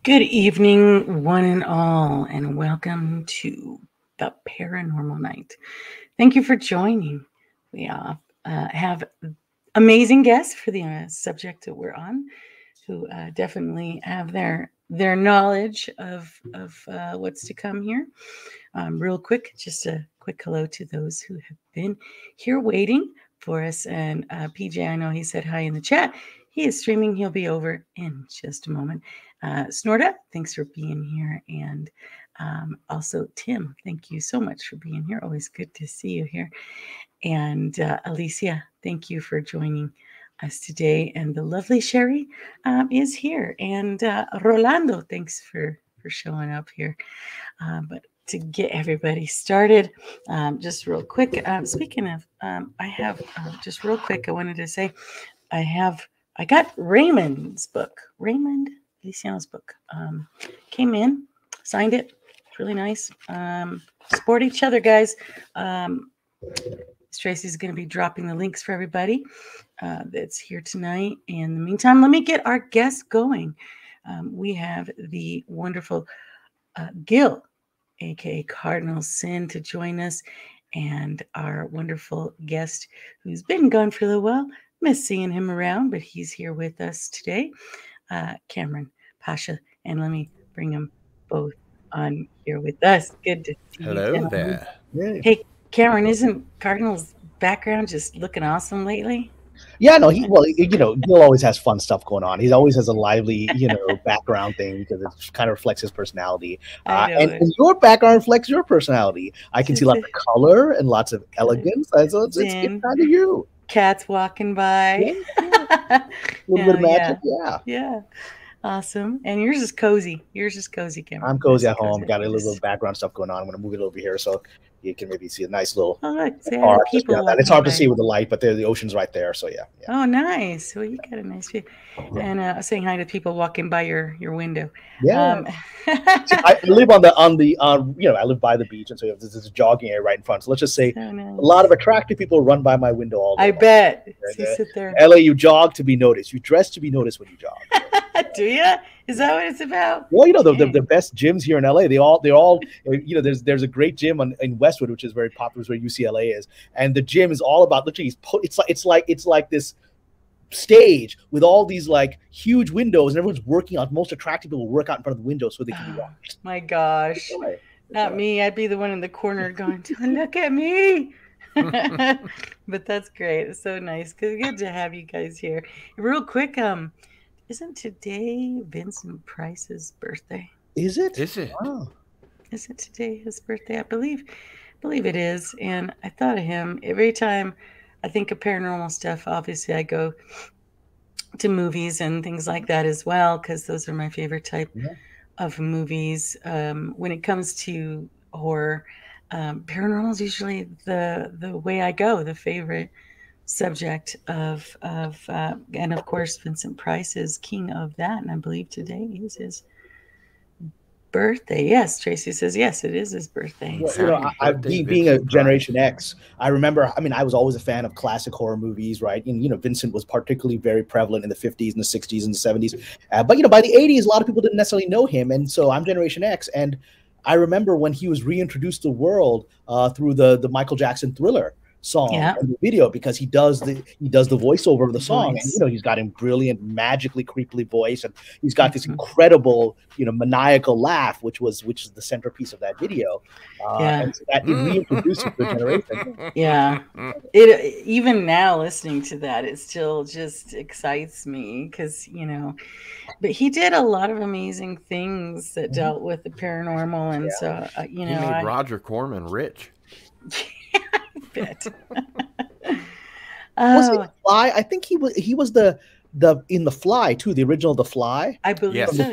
Good evening, one and all, and welcome to the Paranormal Night. Thank you for joining. We have amazing guests for the subject that we're on, who definitely have their knowledge of what's to come here. Real quick, just a quick hello to those who have been here waiting for us. And PJ, I know he said hi in the chat. He is streaming. He'll be over in just a moment. Snorda, thanks for being here. And also, Tim, thank you so much for being here. Always good to see you here. And Alicia, thank you for joining us today. And the lovely Sherry is here. And Rolando, thanks for showing up here. But to get everybody started, just real quick, speaking of, I have just real quick, I wanted to say I got Raymond Feliciano's book. Came in, signed it. It's really nice. Support each other, guys. Tracy's going to be dropping the links for everybody that's here tonight. In the meantime, let me get our guests going. We have the wonderful Gill, aka Cardinal Sin, to join us, and our wonderful guest who's been gone for a little while. Miss seeing him around, but he's here with us today, Kamran Pasha. And let me bring them both on here with us. Good to see you. Hello there. Hey, Cameron, isn't Cardinal's background just looking awesome lately? Yeah, no, Gil always has fun stuff going on. He always has a lively, background thing because it kind of reflects his personality. And your background reflects your personality. I can see lots of color and lots of elegance. So it's kind of you. Cats walking by. A little bit of magic, yeah. Awesome. And yours is cozy. Cameron. I'm cozy at home. Got a little bit of background stuff going on. I'm going to move it over here so you can maybe see a nice little park. It's hard to see with the light, but the ocean's right there. So yeah. Oh, nice. Well, you got a nice view. And saying hi to people walking by your window. Yeah. I live I live by the beach, and so there's this jogging area right in front. So let's just say a lot of attractive people run by my window all day. I bet. So you sit there. LA, you jog to be noticed. You dress to be noticed when you jog. Do you? Is that what it's about? Well, the best gyms here in LA, they're all there's a great gym in Westwood, which is very popular, where UCLA is, and the gym is all about literally it's like this stage with all these like huge windows, and everyone's working out. Most attractive people work out in front of the window so they can be watched. My gosh, not me. I'd be the one in the corner going, "Look at me." But that's great. It's so nice. Good to have you guys here. Real quick, isn't today Vincent Price's birthday? Is it? Wow. Is it today his birthday? I believe it is. And I thought of him every time I think of paranormal stuff. Obviously, I go to movies and things like that as well, because those are my favorite type of movies. When it comes to horror, paranormal is usually the way I go, the favorite subject of and of course Vincent Price is king of that, and I believe today is his birthday. Yes, Tracy says yes, it is his birthday. Well, being a Generation X, I remember. I was always a fan of classic horror movies, right? And Vincent was particularly very prevalent in the 50s and the 60s and the 70s. But by the 80s, a lot of people didn't necessarily know him, and so I'm Generation X, and I remember when he was reintroduced to the world through the Michael Jackson Thriller song and the video, because he does the voiceover of the song, and he's got a brilliant, magically creepily voice, and he's got this incredible maniacal laugh, which is the centerpiece of that video. And so that it reintroduced him to a generation. Yeah, it even now listening to that, it still just excites me because but he did a lot of amazing things that dealt with the paranormal, and so he made Roger Corman rich. Bet. Was he the Fly? I think he was the in The Fly too, the original The Fly. I believe so.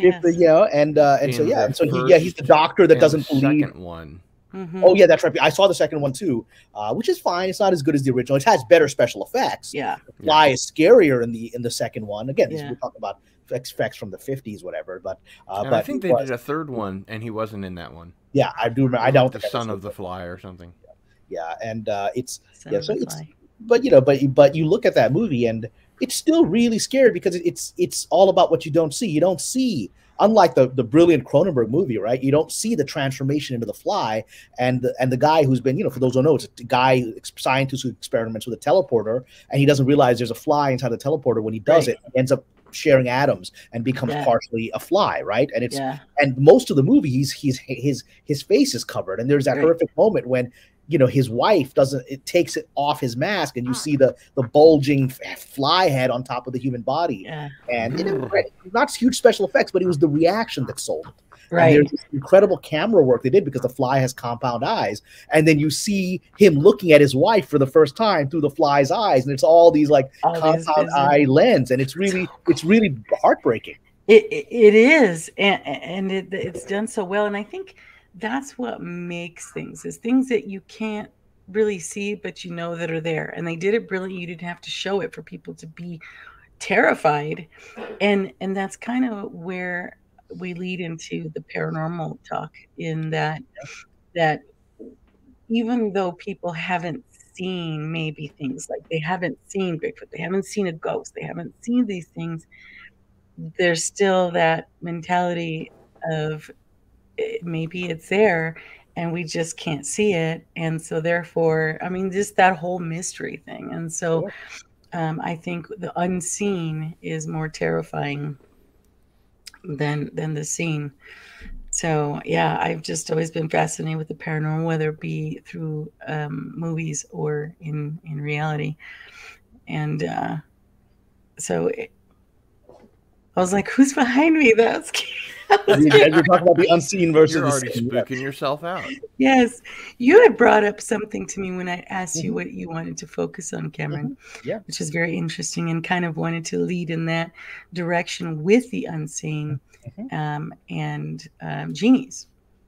He's the doctor that doesn't believe. Second one. Mm-hmm. Oh yeah, that's right. I saw the second one too, which is fine. It's not as good as the original. It has better special effects. Yeah, The Fly is scarier in the second one. Again, we're talking about effects from the 50s, whatever. But I think they did a third one, and he wasn't in that one. Yeah, I do remember. I don't the Son of the Fly or something. Yeah, and but you look at that movie and it's still really scary because it's all about what you don't see. You don't see unlike the brilliant Cronenberg movie, right? You don't see the transformation into the fly, and the guy who's been, for those who don't know, it's a guy, scientist who experiments with a teleporter, and he doesn't realize there's a fly inside the teleporter. When he does it, he ends up sharing atoms and becomes partially a fly, right? And it's and most of the movie, his face is covered, and there's that horrific moment when his wife it takes it off his mask, and you see the bulging fly head on top of the human body. And not huge special effects, but it was the reaction that sold it. And there's this incredible camera work they did because the fly has compound eyes, and then you see him looking at his wife for the first time through the fly's eyes, and it's all these compound eye lens, and it's really heartbreaking. It is, and it's done so well, and I think that's what makes things that you can't really see, but that are there, and they did it brilliantly. You didn't have to show it for people to be terrified, and that's kind of where we lead into the paranormal talk, in that even though people haven't seen maybe things, like they haven't seen Bigfoot, they haven't seen a ghost, they haven't seen these things, there's still that mentality of maybe it's there and we just can't see it. And so therefore, just that whole mystery thing. And so I think the unseen is more terrifying than the seen. So I've just always been fascinated with the paranormal, whether it be through movies or in reality. And so I was like, who's behind me? That's you're talking about the unseen versus you're already spooking yourself out. Yes. You had brought up something to me when I asked you what you wanted to focus on, Cameron. Which is very interesting, and kind of wanted to lead in that direction with the unseen and genies.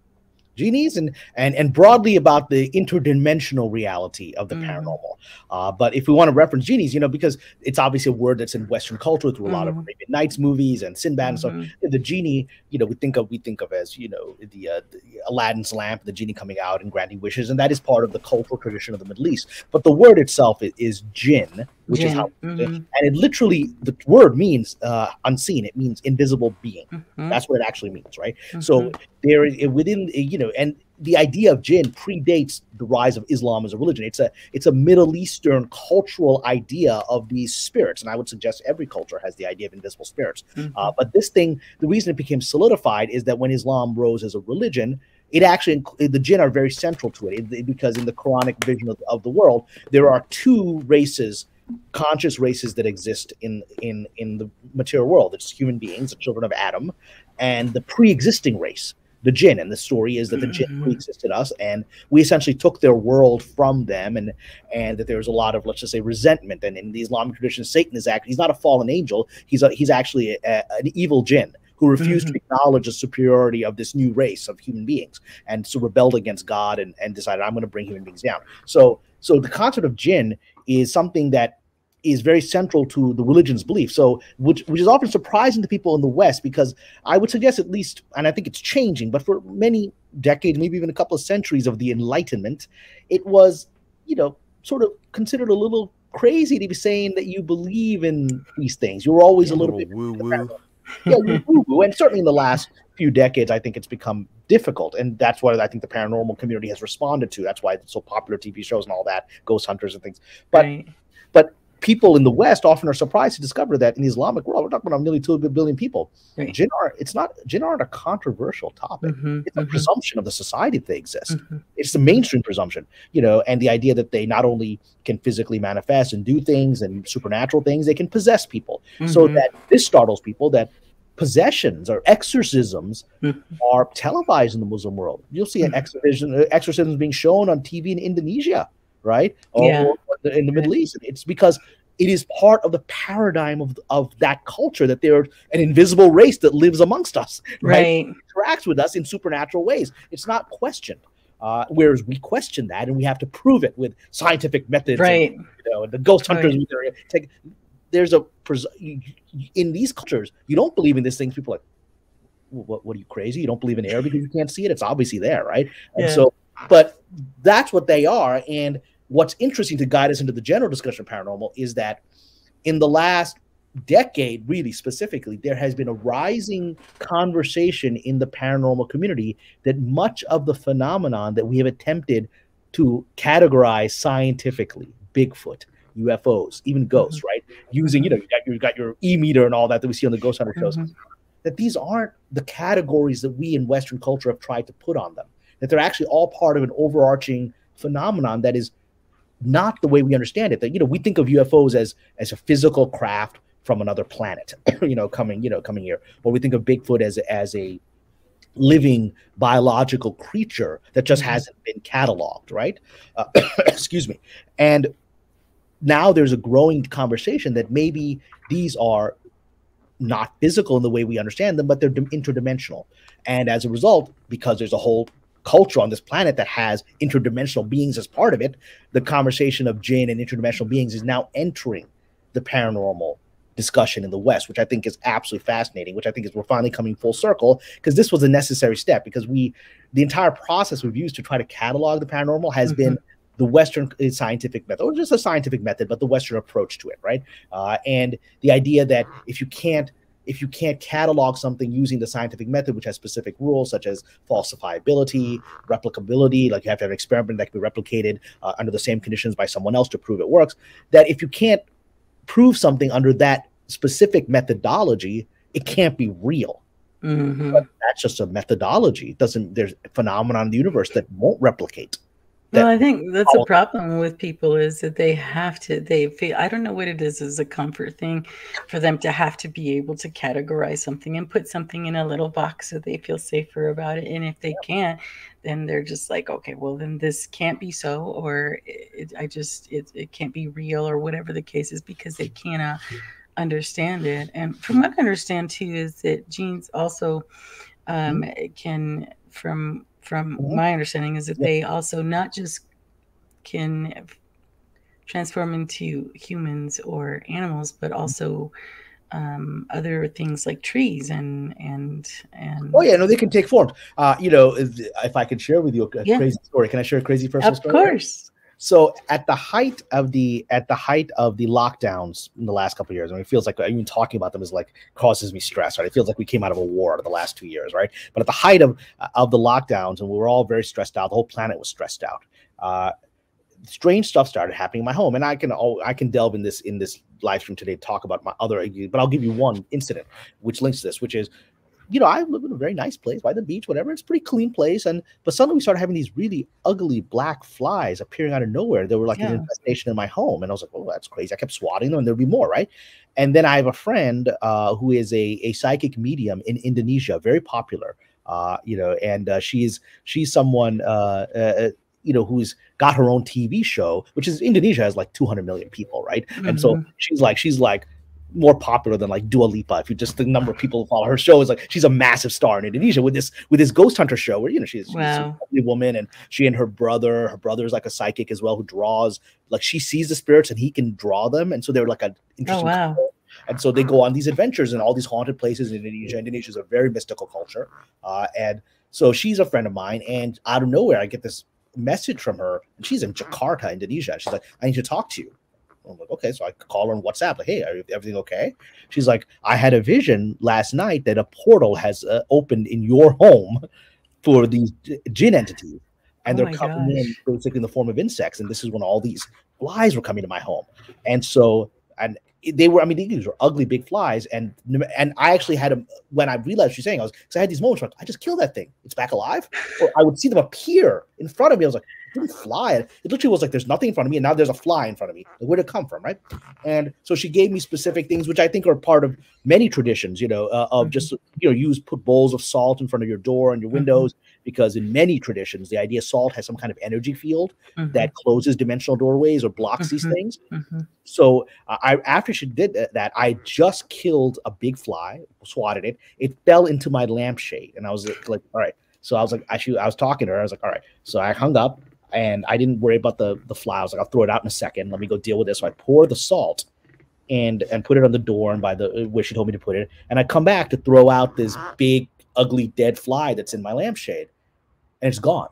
And broadly about the interdimensional reality of the paranormal. But if we want to reference genies, because it's obviously a word that's in Western culture through a lot of Arabian Nights movies and Sinbad and stuff. The genie, we think of as the Aladdin's lamp, the genie coming out and granting wishes, and that is part of the cultural tradition of the Middle East. But the word itself is jinn, which is how, and it literally, the word means unseen. It means invisible being. That's what it actually means, right? So there is within, and the idea of jinn predates the rise of Islam as a religion. It's a Middle Eastern cultural idea of these spirits, and I would suggest every culture has the idea of invisible spirits. But this thing, the reason it became solidified is that when Islam rose as a religion, it actually, the jinn are very central to it, because in the Quranic vision of the world, there are two races, conscious races, that exist in the material world. It's human beings, the children of Adam, and the pre-existing race, the jinn. And the story is that the jinn pre-existed us, and we essentially took their world from them, and that there's a lot of, let's just say, resentment. And in the Islamic tradition, Satan is actually, he's not a fallen angel, he's actually an evil jinn who refused to acknowledge the superiority of this new race of human beings, and so rebelled against God and decided, I'm going to bring human beings down. So the concept of jinn is something that is very central to the religion's belief. So, which is often surprising to people in the West, because I would suggest, at least, and I think it's changing, but for many decades, maybe even a couple of centuries of the Enlightenment, it was, sort of considered a little crazy to be saying that you believe in these things. You were always a little bit woo-woo. Woo-woo. And certainly in the last few decades, I think it's become difficult, and that's what I think the paranormal community has responded to. That's why it's so popular, TV shows and all that, ghost hunters and things. But people in the West often are surprised to discover that in the Islamic world, we're talking about nearly 2 billion people. Jinn aren't a controversial topic. It's a presumption of the society that they exist. It's the mainstream presumption, and the idea that they not only can physically manifest and do things and supernatural things, they can possess people. So that this startles people, that possessions or exorcisms are televised in the Muslim world. You'll see an exorcisms being shown on TV in Indonesia, right? Or in the Middle East. It's because it is part of the paradigm of that culture, that they're an invisible race that lives amongst us, right? Interacts with us in supernatural ways. It's not questioned. Whereas we question that, and we have to prove it with scientific methods. And, the ghost hunters, in these cultures, you don't believe in these things. People are like, what are you, crazy? You don't believe in air because you can't see it? It's obviously there, right? And so, but that's what they are. And what's interesting, to guide us into the general discussion of paranormal, is that in the last decade, really specifically, there has been a rising conversation in the paranormal community that much of the phenomenon that we have attempted to categorize scientifically, Bigfoot, UFOs, even ghosts, right? Using, you got your e-meter and all that we see on the Ghost Hunter shows, that these aren't the categories that we in Western culture have tried to put on them, that they're actually all part of an overarching phenomenon that is not the way we understand it. That, we think of UFOs as a physical craft from another planet, coming here, or we think of Bigfoot as a living biological creature that just hasn't been cataloged, right? Excuse me. And now there's a growing conversation that maybe these are not physical in the way we understand them, but they're interdimensional. And as a result, because there's a whole culture on this planet that has interdimensional beings as part of it, the conversation of jinn and interdimensional beings is now entering the paranormal discussion in the West, which I think is absolutely fascinating, which I think is we're finally coming full circle, because this was a necessary step, because the entire process we've used to try to catalog the paranormal has been the Western scientific method, or just a scientific method, but the Western approach to it, right? And the idea that if you can't catalog something using the scientific method, which has specific rules such as falsifiability, replicability, like you have to have an experiment that can be replicated under the same conditions by someone else to prove it works, that if you can't prove something under that specific methodology, it can't be real. But that's just a methodology. There's a phenomenon in the universe that won't replicate. Well, I think that's a problem with people, is that they feel, I don't know what it is a comfort thing for them to have to be able to categorize something and put something in a little box so they feel safer about it. And if they can't, then they're just like, okay, well, then this can't be so, or it can't be real, or whatever the case is, because they cannot understand it. And from what I understand too, is that genes also can, from my understanding, is that they also not just can transform into humans or animals, but also other things like trees and oh yeah, no, they can take forms. If I could share with you a crazy story, can I share a crazy personal story? Of course. So at the height of the lockdowns in the last couple of years, it feels like even talking about them is like causes me stress, right? It feels like we came out of a war the last 2 years, right? But at the height of the lockdowns, and we were all very stressed out, the whole planet was stressed out. Strange stuff started happening in my home, and I can delve in this live stream today to talk about my other, but I'll give you one incident which links to this, which is, I live in a very nice place by the beach, whatever. It's a pretty clean place. But suddenly we started having these really ugly black flies appearing out of nowhere. They were like an infestation in my home. And I was like, oh, that's crazy. I kept swatting them, and there'd be more, right? And then I have a friend who is a psychic medium in Indonesia, very popular, and she's someone, who's got her own TV show, which is, Indonesia has like 200 million people, right? And so she's like more popular than like Dua Lipa. If you just, the number of people who follow her show is like, she's a massive star in Indonesia with this Ghost Hunter show where, she's a lovely woman, and she and her brother's like a psychic as well, who draws, like, she sees the spirits and he can draw them. And so they're like an interesting couple. And so they go on these adventures in all these haunted places in Indonesia. Indonesia is a very mystical culture. And so she's a friend of mine, and out of nowhere, I get this message from her, and she's in Jakarta, Indonesia. She's like, I need to talk to you. I'm like, okay. So I call her on WhatsApp, like, hey, everything okay? She's like, I had a vision last night that a portal has opened in your home for these jinn entities, and they're coming in basically in the form of insects. And this is when all these flies were coming to my home. And so, and they were, these were ugly big flies. And I actually had when I realized she's saying, because I had these moments where I just killed that thing, it's back alive. Or I would see them appear in front of me. I was like, it didn't fly. It literally was like, there's nothing in front of me, and now there's a fly in front of me. Like, where'd it come from, right? And so she gave me specific things, which I think are part of many traditions, of just, put bowls of salt in front of your door and your windows, because in many traditions, the idea salt has some kind of energy field that closes dimensional doorways or blocks these things. So after she did that, I just killed a big fly, swatted it. It fell into my lampshade, and I was like, all right. So I was like, I was talking to her. I was like, all right. So I hung up, and I didn't worry about the fly. I was like, I'll throw it out in a second. Let me go deal with this. So I pour the salt and put it on the door and by the where she told me to put it. And I come back to throw out this big, ugly, dead fly that's in my lampshade, and it's gone.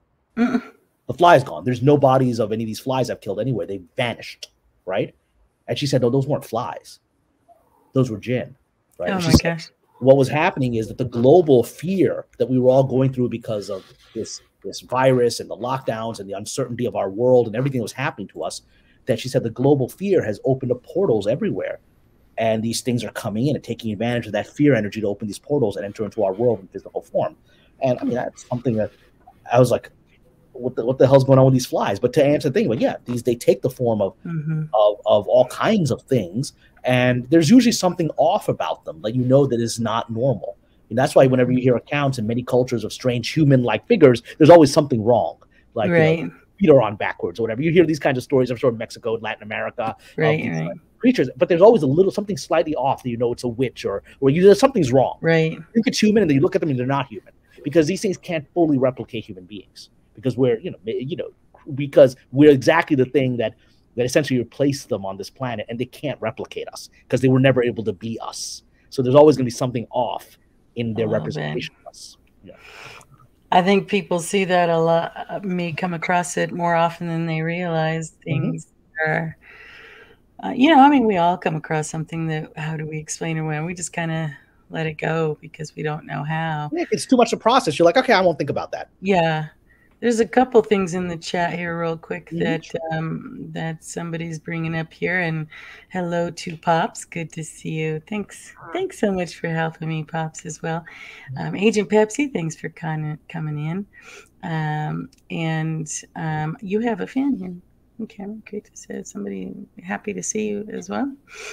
The fly is gone. There's no bodies of any of these flies I've killed anywhere. They vanished, right? And she said, no, those weren't flies. those were jinn, right? Oh And my she said gosh. what was happening is that the global fear that we were all going through because of this virus and the lockdowns and the uncertainty of our world and everything that was happening to us, that she said the global fear has opened up portals everywhere. And these things are coming in and taking advantage of that fear energy to open these portals and enter into our world in physical form. And I mean, that's something that I was like, what the hell's going on with these flies? But to answer the thing, but yeah, they take the form of all kinds of things, and there's usually something off about them that that is not normal. And that's why whenever you hear accounts in many cultures of strange human-like figures, there's always something wrong. Like feet are on backwards or whatever. You hear these kinds of stories, I'm sure, in Mexico and Latin America, of these creatures, but there's always a little something slightly off that it's a witch or something's wrong. Right. You think it's human, and then you look at them and they're not human, because these things can't fully replicate human beings, because we're because we're exactly the thing that essentially replaced them on this planet, and they can't replicate us because they were never able to be us. So there's always going to be something off in their representation of us. Yeah. I think people see that a lot, may come across it more often than they realize. Things are, I mean, we all come across something that, how do we explain it when we just kind of let it go because we don't know how. Yeah, it's too much to process. You're like, okay, I won't think about that. Yeah. There's a couple things in the chat here real quick that somebody's bringing up here. And hello to Pops. Good to see you. Thanks so much for helping me, Pops, as well. Agent Pepsi, thanks for coming in. And you have a fan here. Okay, great to see somebody. Happy to see you as well.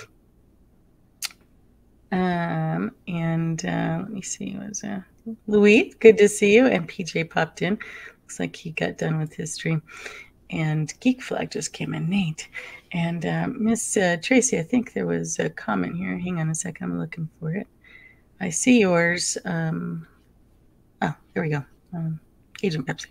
And let me see, was Louis, good to see you. And PJ popped in. Looks like he got done with his stream. And Geek Flag just came in, Nate. And Miss Tracy, I think there was a comment here. Hang on a second, I'm looking for it. I see yours. Oh, there we go. Agent Pepsi.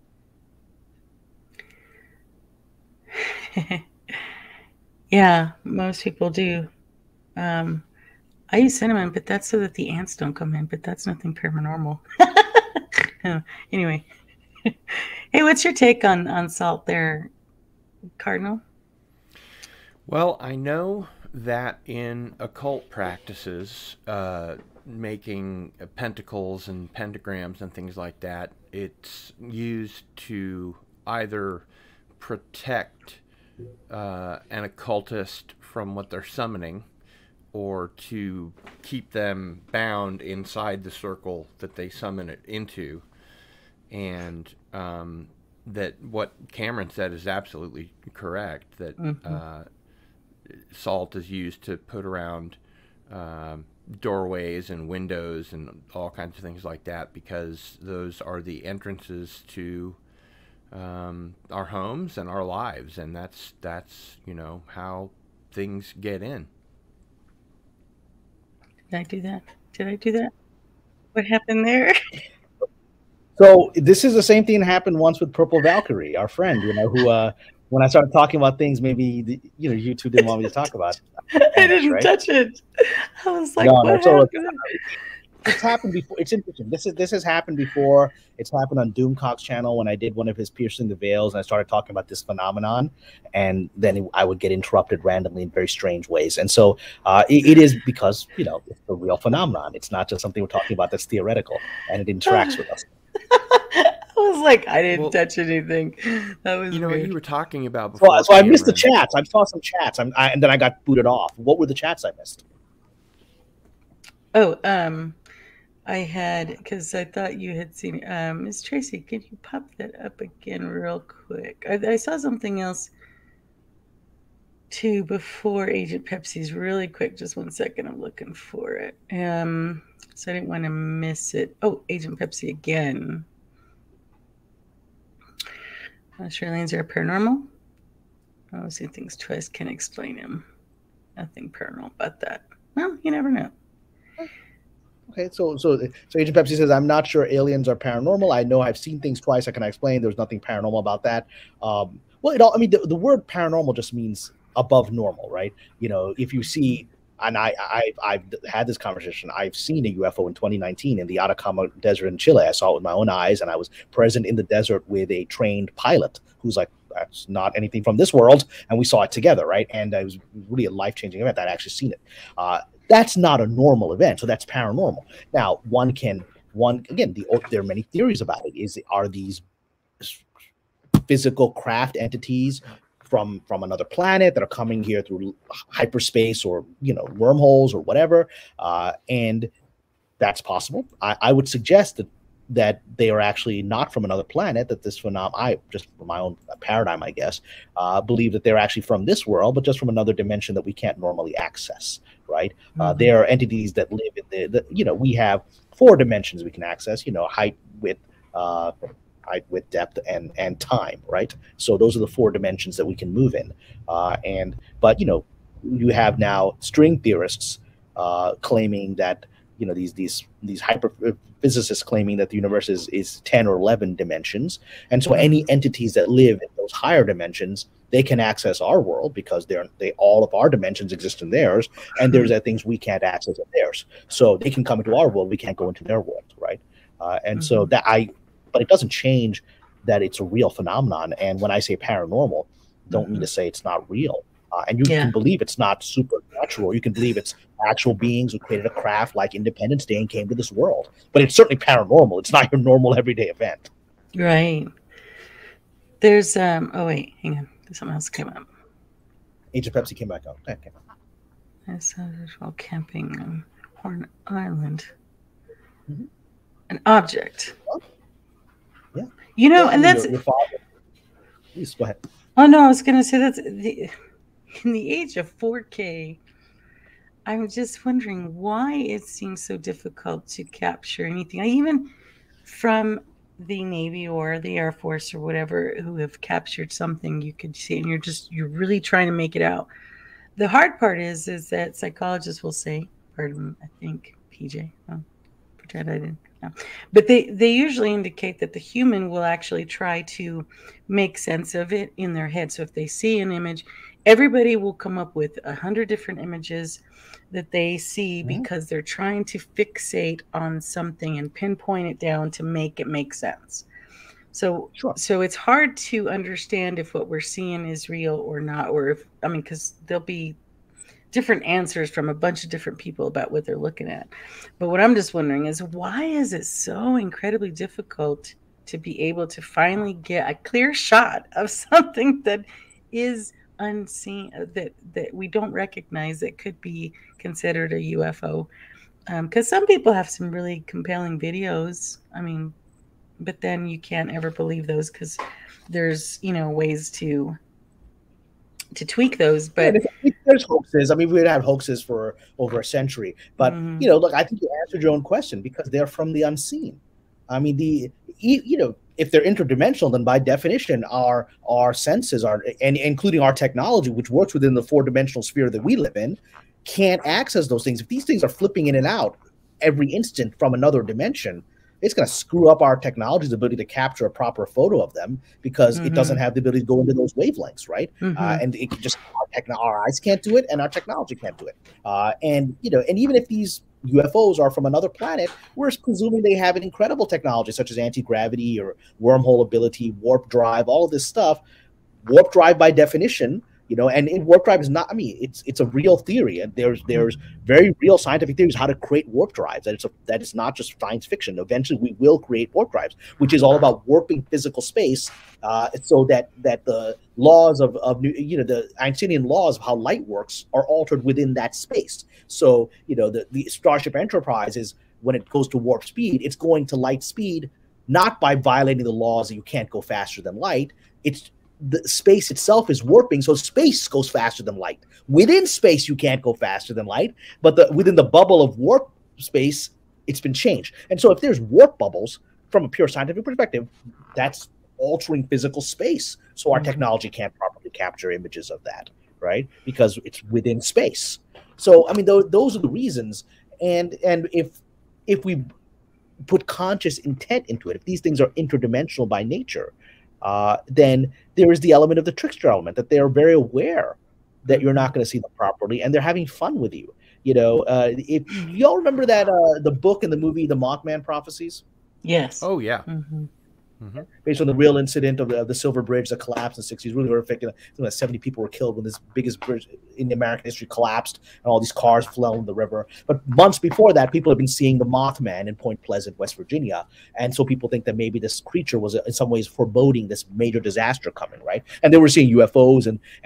Yeah, most people do. I use cinnamon, but that's so that the ants don't come in, but that's nothing paranormal. Anyway. Hey, what's your take on salt there, Cardinal? Well, I know that in occult practices, making pentacles and pentagrams and things like that, it's used to either protect an occultist from what they're summoning, or to keep them bound inside the circle that they summon it into. And that what Kamran said is absolutely correct, that salt is used to put around doorways and windows and all kinds of things like that, because those are the entrances to our homes and our lives, and that's how things get in. Did I do that? What happened there? So this is the same thing that happened once with Purple Valkyrie, our friend, who when I started talking about things maybe you two didn't want me to talk about. I didn't touch it. I was like, no, what so happened? It's happened before. It's interesting. This has happened before. It's happened on Doomcock's channel when I did one of his Piercing the Veils, and I started talking about this phenomenon, and then I would get interrupted randomly in very strange ways. And so it is because it's a real phenomenon. It's not just something we're talking about that's theoretical, and it interacts with us. I was like, I didn't touch anything. That was weird. You were talking about before. So I missed the chats. I saw some chats, and then I got booted off. What were the chats I missed? Oh, I had, because I thought you had seen it. Miss Tracy, can you pop that up again real quick? I saw something else too before Agent Pepsi's. Really quick, just 1 second. I'm looking for it. So I didn't want to miss it. Oh, Agent Pepsi again. Australians are paranormal. Oh, see things twice, can't explain him. Nothing paranormal about that. Well, you never know. Okay, so Agent Pepsi says, I'm not sure aliens are paranormal. I know I've seen things twice. I can explain. There's nothing paranormal about that. Well, the word paranormal just means above normal, right? If you see, and I've had this conversation. I've seen a UFO in 2019 in the Atacama Desert in Chile. I saw it with my own eyes, and I was present in the desert with a trained pilot who's like, that's not anything from this world, and we saw it together, right? And it was really a life-changing event. I'd actually seen it. That's not a normal event, so that's paranormal. Now, there are many theories about it. Are these physical craft entities from another planet that are coming here through hyperspace or wormholes or whatever? And that's possible. I would suggest that they are actually not from another planet, that this phenomenon, I just from my own paradigm, I guess, believe that they're actually from this world, but just from another dimension that we can't normally access, right? There are entities that live in we have 4 dimensions we can access, height, width, depth, and time, right? So those are the 4 dimensions that we can move in. But you have now string theorists claiming that these hyper physicists claiming that the universe is 10 or 11 dimensions, and so any entities that live in those higher dimensions, they can access our world because all of our dimensions exist in theirs, and there's things we can't access in theirs. So they can come into our world, we can't go into their world, right? So but it doesn't change that it's a real phenomenon. And when I say paranormal, don't mean to say it's not real. And you can believe it's not supernatural. You can believe it's actual beings who created a craft like Independence Day and came to this world. But it's certainly paranormal. It's not your normal everyday event. Right. There's oh wait, hang on. Something else came up. Agent Pepsi came back up. Okay. I saw while camping on Horn Island. An object. Yeah. And that's your father. Please go ahead. Oh no, I was gonna say that's in the age of 4K, I'm just wondering why it seems so difficult to capture anything. Even from the Navy or the Air Force or whatever who have captured something, you could see, and you're really trying to make it out. The hard part is that psychologists will say, pardon, I think PJ, pretend I didn't. No. But they usually indicate that the human will actually try to make sense of it in their head. So if they see an image, everybody will come up with 100 different images that they see because they're trying to fixate on something and pinpoint it down to make it make sense. So it's hard to understand if what we're seeing is real or not, or because there'll be different answers from a bunch of different people about what they're looking at. But what I'm just wondering is, why is it so incredibly difficult to be able to finally get a clear shot of something that is unseen, that we don't recognize, that could be considered a UFO? Because some people have some really compelling videos. But then you can't ever believe those because there's ways to tweak those. But there's hoaxes. We've had hoaxes for over a century. But look, I think you answered your own question because they're from the unseen. If they're interdimensional, then by definition, our senses are, and including our technology, which works within the 4-dimensional sphere that we live in, can't access those things. If these things are flipping in and out every instant from another dimension, it's going to screw up our technology's ability to capture a proper photo of them because it doesn't have the ability to go into those wavelengths, right? And it just our eyes can't do it, and our technology can't do it. And even if these UFOs are from another planet, we're presuming they have an incredible technology such as anti-gravity or wormhole ability, warp drive, all of this stuff. Warp drive, by definition, and warp drive is not, it's a real theory, and there's very real scientific theories how to create warp drives, that it's not just science fiction. Eventually we will create warp drives, which is all about warping physical space, so that the laws of the Einsteinian laws of how light works are altered within that space. So the Starship Enterprise is, when it goes to warp speed, it's going to light speed, not by violating the laws that you can't go faster than light. It's the space itself is warping, so space goes faster than light. Within space, you can't go faster than light, but within the bubble of warp space, it's been changed. And so if there's warp bubbles, from a pure scientific perspective, that's altering physical space. So our technology can't properly capture images of that, right? Because it's within space. So, those are the reasons. And if we put conscious intent into it, if these things are interdimensional by nature, then there is the element of the trickster element, that they are very aware that you're not going to see them properly, and they're having fun with you. If y'all remember that the book and the movie, The Mothman Prophecies. Yes. Oh yeah. based on the real incident of the Silver Bridge that collapsed in the 60s. Really horrific. Something like 70 people were killed when this biggest bridge in the American history collapsed, and all these cars fell in the river. But months before that, people have been seeing the Mothman in Point Pleasant, West Virginia, and so people think that maybe this creature was in some ways foreboding this major disaster coming, right? And they were seeing UFOs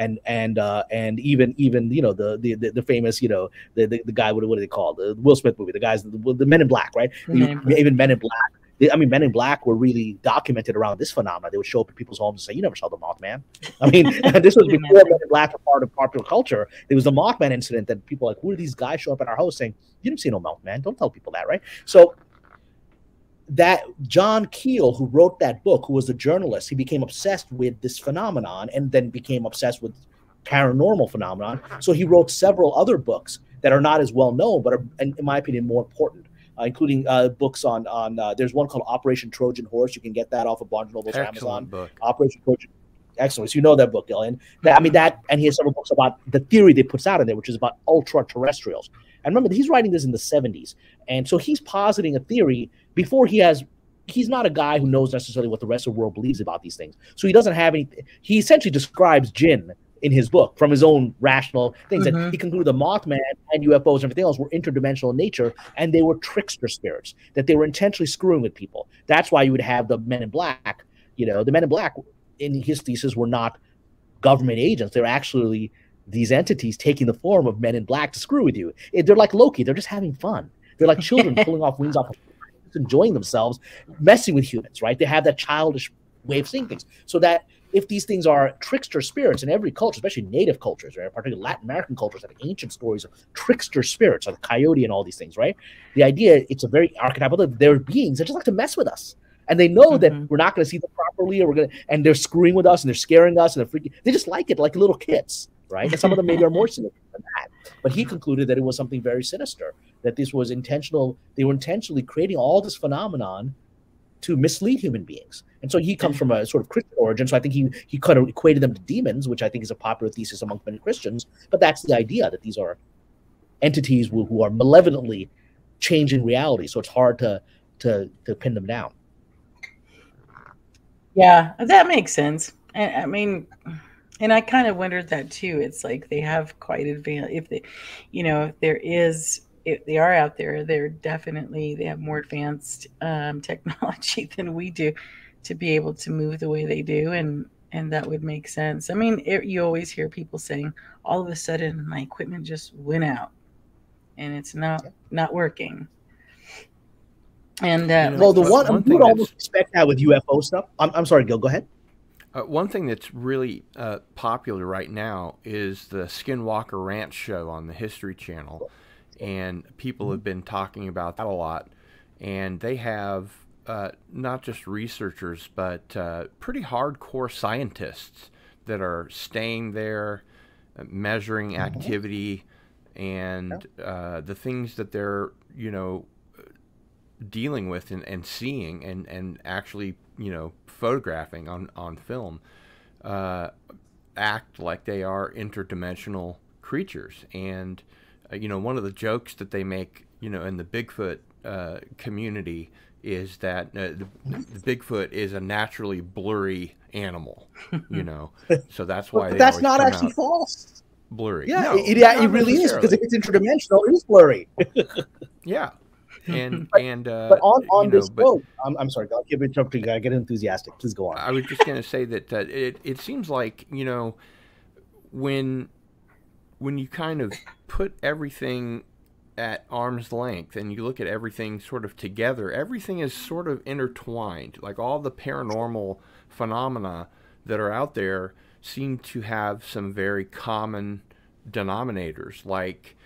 and even the famous the guy, what are they called, the Will Smith movie, the guys, the Men in Black, right? Even Men in Black. Men in Black were really documented around this phenomenon. They would show up at people's homes and say, "You never saw the Mothman." I mean, this was before Men in Black were part of popular culture. There was the Mothman incident that people were like, who are these guys show up at our house saying, "You didn't see no Mothman"? Don't tell people that, right? So that John Keel, who wrote that book, who was a journalist, he became obsessed with this phenomenon and then became obsessed with paranormal phenomenon. So he wrote several other books that are not as well known, but are, in my opinion, more important. Including books on there's one called Operation Trojan Horse. You can get that off of Barnes & Noble's Amazon. Book. Operation Trojan. Excellent. So you know that book, Gillian. And he has several books about the theory they puts out in there, which is about ultra-terrestrials. And remember, he's writing this in the 70s. And so he's positing a theory before he's not a guy who knows necessarily what the rest of the world believes about these things. So he doesn't have any, he essentially describes jinn in his book from his own rational things. And he concluded the Mothman and UFOs and everything else were interdimensional in nature, and they were trickster spirits, that they were intentionally screwing with people. That's why you would have the Men in Black. The Men in Black, in his thesis, were not government agents. They're actually these entities taking the form of Men in Black to screw with you. They're like Loki. They're just having fun. They're like children pulling off wings off, enjoying themselves, messing with humans, right? They have that childish way of seeing things. So that if these things are trickster spirits in every culture, especially native cultures, right? Particularly Latin American cultures have ancient stories of trickster spirits, like the coyote and all these things, right? The idea, it's a very archetypal, they're beings that just like to mess with us. And they know that we're not going to see them properly, and they're screwing with us and they're scaring us and they're freaking. They just like it, like little kids, right? And some of them maybe are more sinister than that. But he concluded that it was something very sinister, that this was intentional. They were intentionally creating all this phenomenon to mislead human beings. And so he comes from a sort of Christian origin. So I think he kind of equated them to demons, which I think is a popular thesis among many Christians. But that's the idea, that these are entities who are malevolently changing reality. So it's hard to pin them down. Yeah, that makes sense. And I mean, and I kind of wondered that too. It's like they have quite advanced, if they are out there, they have more advanced technology than we do to be able to move the way they do, and that would make sense. I mean, you always hear people saying, all of a sudden my equipment just went out and it's not working. And well, the one you would almost expect that with UFO stuff. I'm sorry, Gil, go ahead. One thing that's really popular right now is the Skinwalker Ranch show on the History Channel. And people have been talking about that a lot. And they have not just researchers, but pretty hardcore scientists that are staying there, measuring activity, and the things that they're, dealing with and seeing and actually, photographing on film, act like they are interdimensional creatures. And one of the jokes that they make, in the Bigfoot community is that the Bigfoot is a naturally blurry animal, so that's why. But that's not actually false. Blurry. Yeah, no, it really is, because if it's interdimensional, it is blurry. Yeah. But on this quote, I'm sorry, I'll keep interrupting you. I get enthusiastic. Please go on. I was just going to say that it seems like, when you kind of put everything at arm's length and you look at everything sort of together, everything is sort of intertwined. Like all the paranormal phenomena that are out there seem to have some very common denominators. Like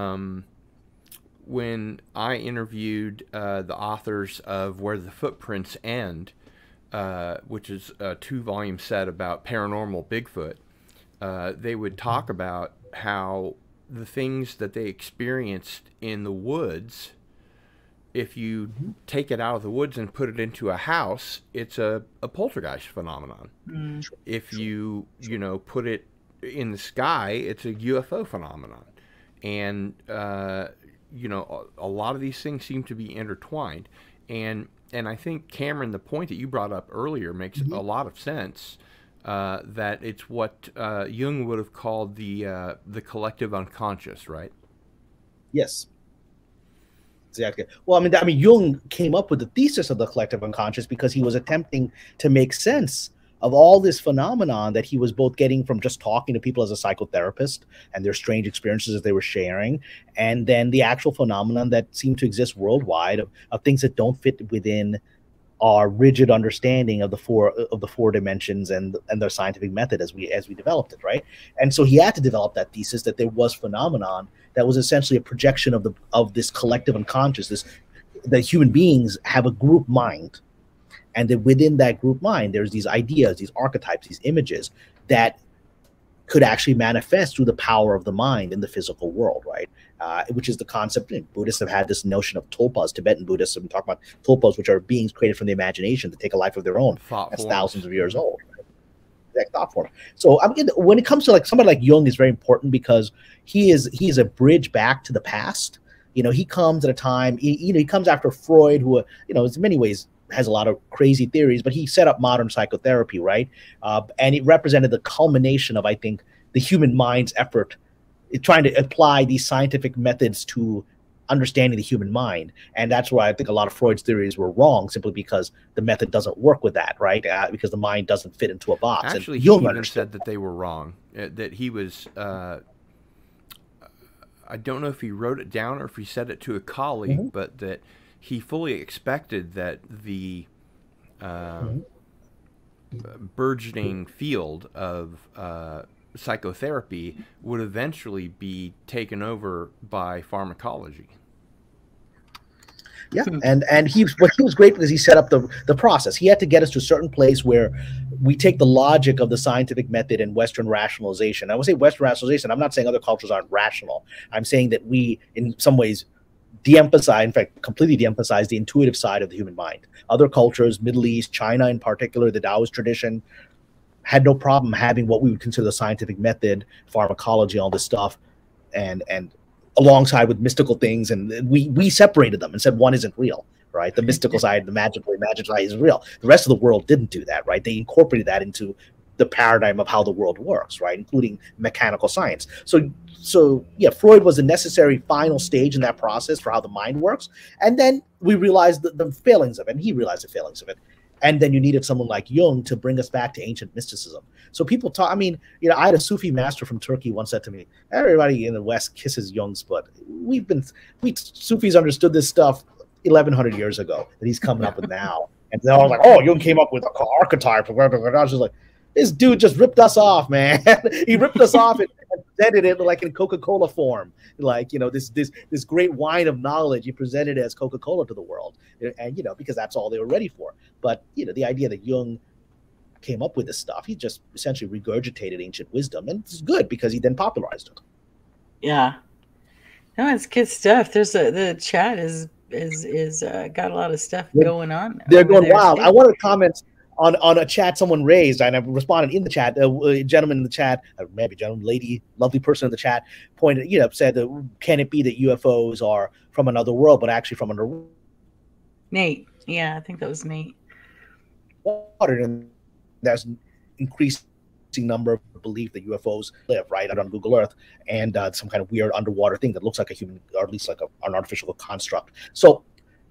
when I interviewed the authors of Where the Footprints End, which is a 2-volume set about paranormal Bigfoot, they would talk about how the things that they experienced in the woods, if you take it out of the woods and put it into a house, it's a poltergeist phenomenon. If you put it in the sky, it's a UFO phenomenon. And a lot of these things seem to be intertwined. And and I think, Cameron, the point that you brought up earlier makes a lot of sense. That it's what Jung would have called the collective unconscious, right? Yes. Exactly. Well, I mean, Jung came up with the thesis of the collective unconscious because he was attempting to make sense of all this phenomenon that he was both getting from just talking to people as a psychotherapist and their strange experiences that they were sharing, and then the actual phenomenon that seemed to exist worldwide of things that don't fit within our rigid understanding of the four dimensions and the scientific method as we developed it, right? And so he had to develop that thesis that there was phenomenon that was essentially a projection of this collective unconscious, that human beings have a group mind, and that within that group mind there's these ideas, these archetypes, these images that could actually manifest through the power of the mind in the physical world, right? Which is the concept. Buddhists have had this notion of tulpas. Tibetan Buddhists have been talking about tulpas, which are beings created from the imagination to take a life of their own. That's thousands of years old. Exact thought form. So I mean, when it comes to like somebody like Jung is very important because he is a bridge back to the past. He comes at a time. He comes after Freud, who in many ways has a lot of crazy theories, but he set up modern psychotherapy, right? And it represented the culmination of, I think, the human mind's effort trying to apply these scientific methods to understanding the human mind. And that's why I think a lot of Freud's theories were wrong, simply because the method doesn't work with that, right? Because the mind doesn't fit into a box. Actually, and he even said that they were wrong, that he was... I don't know if he wrote it down or if he said it to a colleague, but that he fully expected that the burgeoning field of psychotherapy would eventually be taken over by pharmacology. Yeah, and he was great because he set up the process. He had to get us to a certain place where we take the logic of the scientific method and Western rationalization. I would say Western rationalization. I'm not saying other cultures aren't rational. I'm saying that we, in some ways, de-emphasize, in fact, completely de-emphasize the intuitive side of the human mind. Other cultures, Middle East, China in particular, the Taoist tradition, had no problem having what we would consider the scientific method, pharmacology, all this stuff, and alongside with mystical things, and we separated them and said one isn't real, right? The mystical side, the magical side is real. The rest of the world didn't do that, right? They incorporated that into the paradigm of how the world works, right? Including mechanical science. So yeah, Freud was a necessary final stage in that process for how the mind works. And then we realized the failings of it, and he realized the failings of it. And then you needed someone like Jung to bring us back to ancient mysticism. So people talk, I had a Sufi master from Turkey once said to me, everybody in the West kisses Jung's butt. We Sufis understood this stuff 1,100 years ago that he's coming up with now. And they're all like, oh, Jung came up with an archetype. I was just like, this dude just ripped us off, man. He ripped us off and presented it like in Coca-Cola form. Like, this great wine of knowledge, he presented it as Coca-Cola to the world. And, because that's all they were ready for. But, the idea that Jung came up with this stuff, he just essentially regurgitated ancient wisdom. And it's good because he then popularized it. Yeah. No, it's good stuff. The chat is got a lot of stuff going on. They're going wild. I wanted to comment on a chat someone raised, and I responded in the chat. A gentleman in the chat, maybe a gentleman, lady, lovely person in the chat, said that can it be that UFOs are from another world, but actually from underwater? Nate, yeah, I think that was Nate. And there's an increasing number of belief that UFOs live right out on Google Earth, and some kind of weird underwater thing that looks like a human, or at least like an artificial construct. So,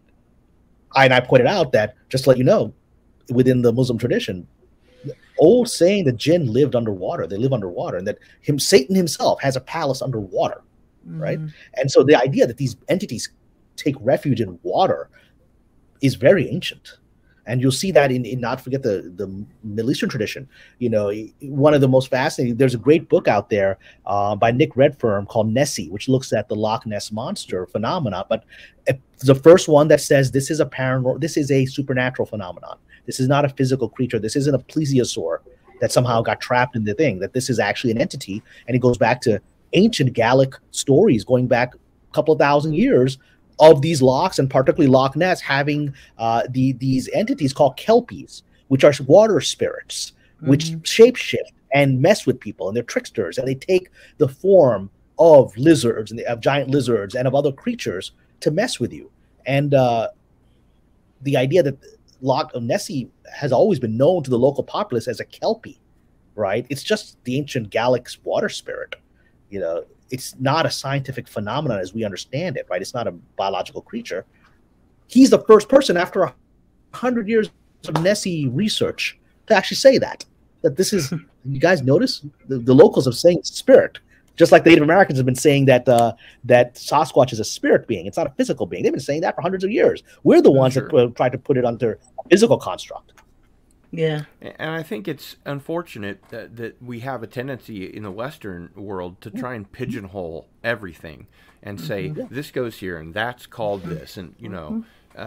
I pointed out that, just to let you know, within the Muslim tradition, the old saying that jinn lived underwater, they live underwater, and that Satan himself has a palace underwater, right? And so the idea that these entities take refuge in water is very ancient. And you'll see that in not forget the Middle Eastern tradition. One of the most fascinating, there's a great book out there by Nick Redfern called Nessie, which looks at the Loch Ness Monster phenomena. But it's the first one that says this is a supernatural phenomenon. This is not a physical creature. This isn't a plesiosaur that somehow got trapped in the thing, that this is actually an entity. And it goes back to ancient Gallic stories going back a couple of thousand years of these lochs, and particularly Loch Ness, having these entities called kelpies, which are water spirits, which shapeshift and mess with people, and they're tricksters, and they take the form of lizards and of giant lizards and of other creatures to mess with you. And the idea that Loch Nessie has always been known to the local populace as a kelpie, right? It's just the ancient Gallic's water spirit. You know, it's not a scientific phenomenon as we understand it, right? It's not a biological creature. He's the first person after 100 years of Nessie research to actually say that this is, you guys notice the locals are saying spirit, just like the Native Americans have been saying that that Sasquatch is a spirit being. It's not a physical being. They've been saying that for hundreds of years. We're the ones that tried to put it under a physical construct. Yeah. And I think it's unfortunate that we have a tendency in the Western world to try and pigeonhole everything and say, this goes here and that's called this. And, you know,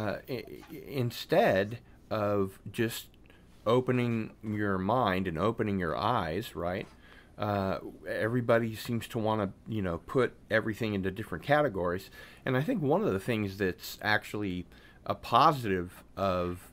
instead of just opening your mind and opening your eyes, right? Everybody seems to want to, you know, put everything into different categories. And I think one of the things that's actually a positive of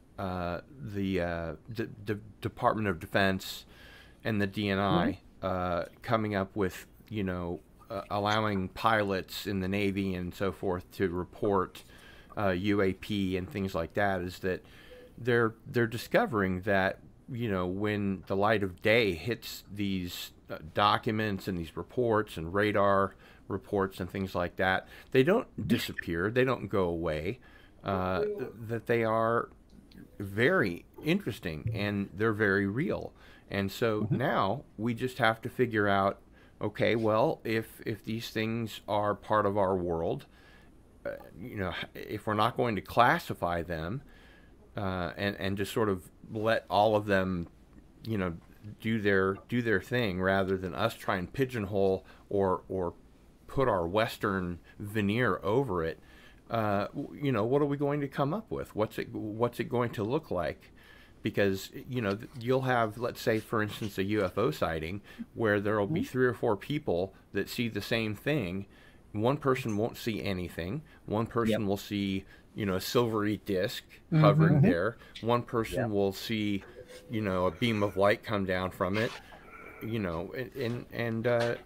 the Department of Defense and the DNI coming up with, you know, allowing pilots in the Navy and so forth to report UAP and things like that, is that they're discovering that, you know, when the light of day hits these documents and these reports and radar reports and things like that, they don't disappear, they don't go away, that they are very interesting and they're very real. And so now we just have to figure out, okay, well, if these things are part of our world, you know, if we're not going to classify them and just sort of let all of them, you know, do their thing, rather than us try and pigeonhole or put our Western veneer over it, you know, what are we going to come up with? What's it going to look like? Because, you know, you'll have, let's say, for instance, a UFO sighting where there will be 3 or 4 people that see the same thing. One person won't see anything. One person will see, you know, a silvery disc hovering there. One person will see, you know, a beam of light come down from it, you know, and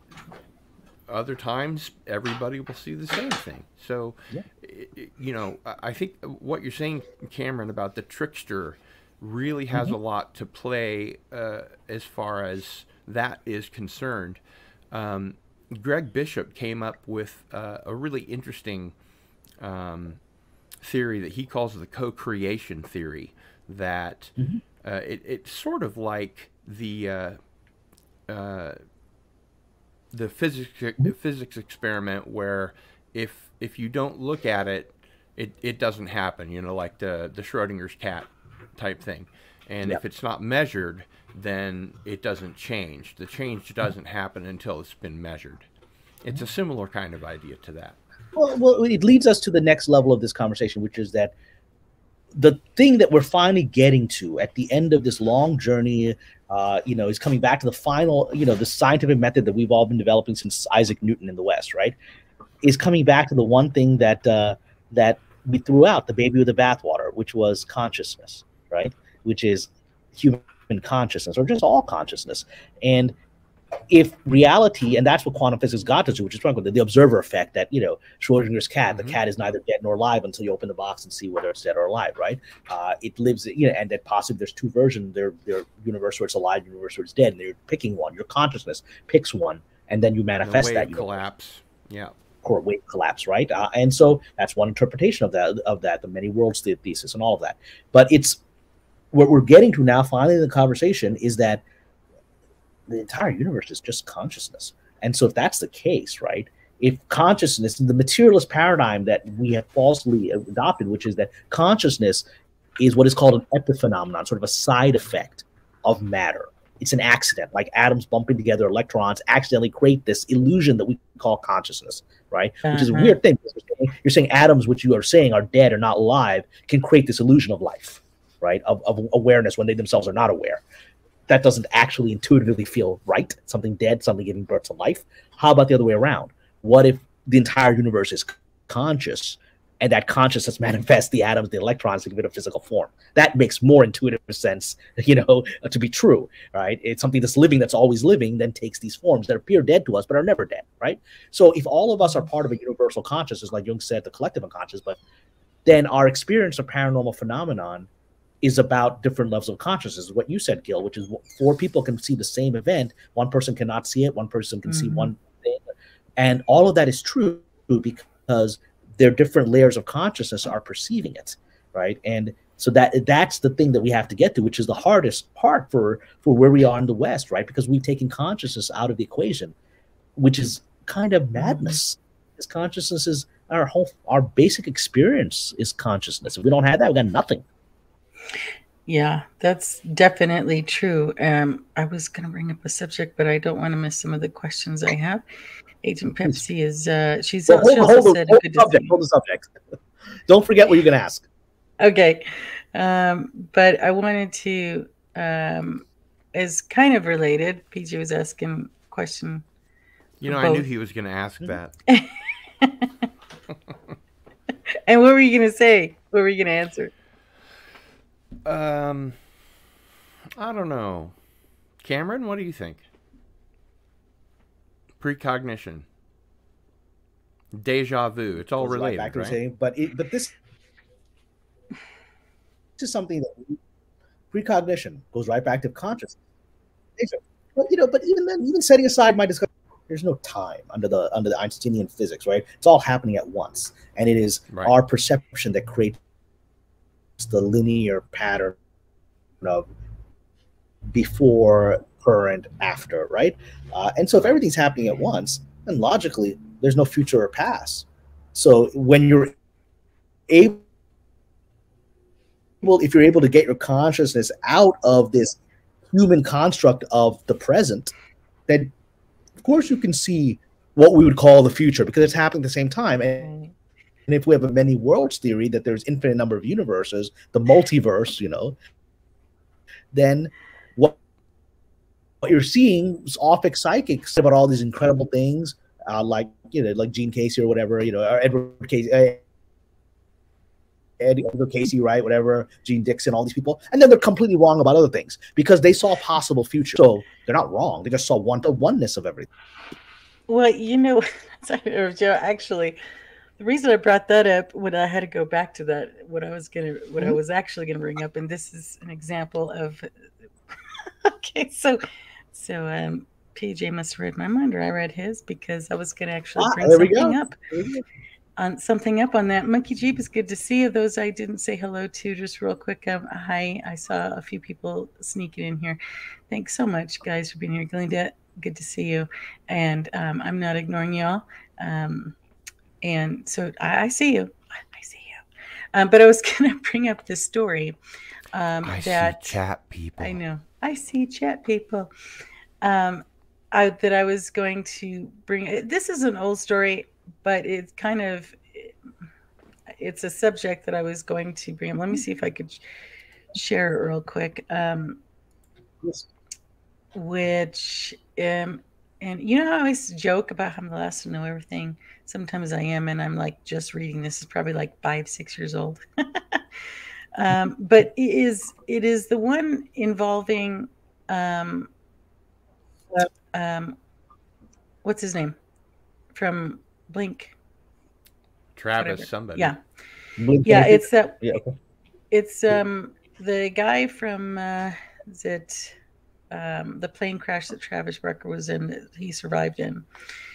other times everybody will see the same thing. So, you know, I think what you're saying, Cameron, about the trickster really has a lot to play as far as that is concerned. Greg Bishop came up with a really interesting theory that he calls the co-creation theory, that it's sort of like the physics experiment, where if you don't look at it, it doesn't happen, you know, like the Schrodinger's cat type thing. And if it's not measured, then it doesn't change. The change doesn't happen until it's been measured. It's a similar kind of idea to that. Well, it leads us to the next level of this conversation, which is that the thing that we're finally getting to at the end of this long journey, you know, is coming back to the final, you know, the scientific method that we've all been developing since Isaac Newton in the West, right? Is coming back to the one thing that that we threw out, the baby with the bathwater, which was consciousness, right? Which is human consciousness, or just all consciousness. And if reality, and that's what quantum physics got us to, which is the observer effect, that, you know, Schrodinger's cat, the cat is neither dead nor alive until you open the box and see whether it's dead or alive, right? It lives, you know, and that possibly there's 2 versions, their universe where it's alive, universe where it's dead, and you're picking one. Your consciousness picks one, and then you manifest that. Collapse, or wave collapse, right? And so that's one interpretation of that, the many worlds thesis and all of that. But it's what we're getting to now, finally, in the conversation, is that the entire universe is just consciousness. And so if that's the case, right, if consciousness, the materialist paradigm that we have falsely adopted, which is that consciousness is what is called an epiphenomenon, sort of a side effect of matter. It's an accident, like atoms bumping together, electrons accidentally create this illusion that we call consciousness, right? Which is a weird thing. You're saying atoms, which you are saying are dead or not alive, can create this illusion of life, right, of awareness when they themselves are not aware. That doesn't actually intuitively feel right. Something dead, something giving birth to life. How about the other way around? What if the entire universe is conscious, and that consciousness manifests the atoms, the electrons, to give it a physical form? That makes more intuitive sense, you know, to be true, right? It's something that's living, that's always living, then takes these forms that appear dead to us but are never dead, right? So if all of us are part of a universal consciousness, like Jung said, the collective unconscious, but then our experience of paranormal phenomenon is about different levels of consciousness. What you said, Gil, which is 4 people can see the same event. One person cannot see it. One person can see one thing. And all of that is true because their different layers of consciousness are perceiving it, right? And so that's the thing that we have to get to, which is the hardest part for where we are in the West, right? Because we've taken consciousness out of the equation, which is kind of madness. Because consciousness is our basic experience is consciousness. If we don't have that, we got nothing. Yeah, that's definitely true. I was going to bring up a subject, but I don't want to miss some of the questions I have. Agent Pepsi is she's Well, hold the subject. Don't forget what you're going to ask. Okay, but I wanted to is kind of related. PJ was asking a question. You know, I knew he was going to ask that. And what were you going to say? What were you going to answer? I don't know. Kamran, what do you think? Precognition, deja vu. It's all related, right? Saying, but this is something that precognition goes right back to consciousness. But but even then, even setting aside my discussion, there's no time under the Einsteinian physics, right? It's all happening at once, and it is our perception that creates the linear pattern of before, current, after, right? And so if everything's happening at once, then logically there's no future or past. So when you're able, if you're able to get your consciousness out of this human construct of the present, then of course you can see what we would call the future because it's happening at the same time. And if we have a many worlds theory that there's infinite number of universes, the multiverse, then what you're seeing is Ophic psychics about all these incredible things, like Gene Casey or whatever, or Edward Casey, right? Whatever, Gene Dixon, all these people, and then they're completely wrong about other things because they saw possible future. So they're not wrong; they just saw the oneness of everything. Well, Joe, actually, the reason I brought that up when I had to go back to that, what I was actually gonna bring up, and this is an example of. Okay, so PJ must have read my mind, or I read his, because I was gonna actually bring something up on that. Monkey Jeep, is good to see you. Those I didn't say hello to, just real quick. Hi, I saw a few people sneaking in here. Thanks so much, guys, for being here. Glenda, good to see you. And I'm not ignoring y'all. And so I see you. I see you. But I was going to bring up this story. I see chat people. I know. I see chat people. That I was going to bring. This is an old story, but it's it's a subject that I was going to bring up. Let me see if I could share it real quick. Which, and how I always joke about how I'm the last to know everything. Sometimes I am, and I'm like just reading. This is probably like 5-6 years old. But it is the one involving what's his name from Blink? Travis, whatever. somebody. Yeah. Blink It's that. Yeah, okay. It's the guy from the plane crash that Travis Barker was in, that he survived in.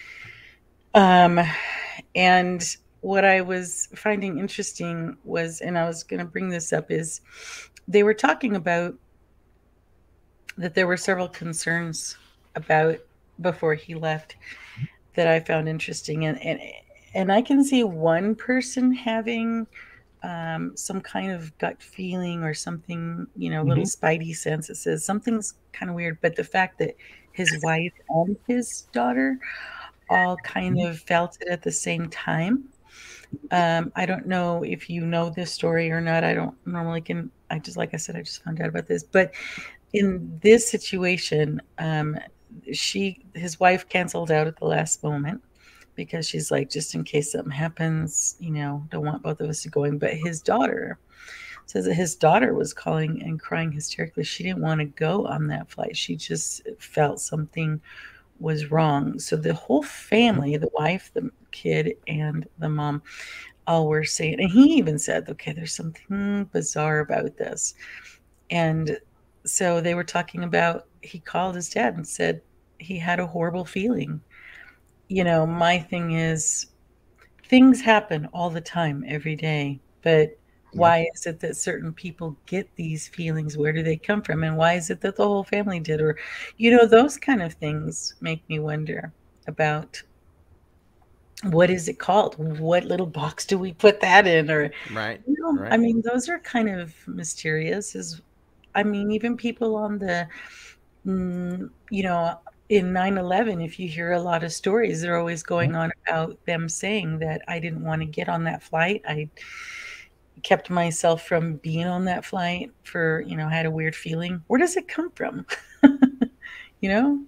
And what I was finding interesting was, and I was going to bring this up, is they were talking about that there were several concerns about before he left that I found interesting. And I can see one person having some kind of gut feeling or something, little spidey sense that says something's kind of weird. But the fact that his wife and his daughter all kind of felt it at the same time. I don't know if you know this story or not. I don't normally like I said, I just found out about this. But in this situation, his wife canceled out at the last moment because she's like, just in case something happens, don't want both of us to go in. But his daughter says that his daughter was calling and crying hysterically. She didn't want to go on that flight. She just felt something was wrong. So the whole family, the wife, the kid, and the mom, all were saying, and he even said, okay, there's something bizarre about this. And so they were talking about, he called his dad and said he had a horrible feeling. My thing is, things happen all the time, every day, but why is it that certain people get these feelings? Where do they come from? And why is it that the whole family did? Or, those kind of things make me wonder about, what is it called? What little box do we put that in? Or, Right. I mean, those are kind of mysterious. Even people on the, in 9/11, if you hear a lot of stories, they're always going on about them saying that I didn't want to get on that flight. I kept myself from being on that flight for, had a weird feeling. Where does it come from? you know?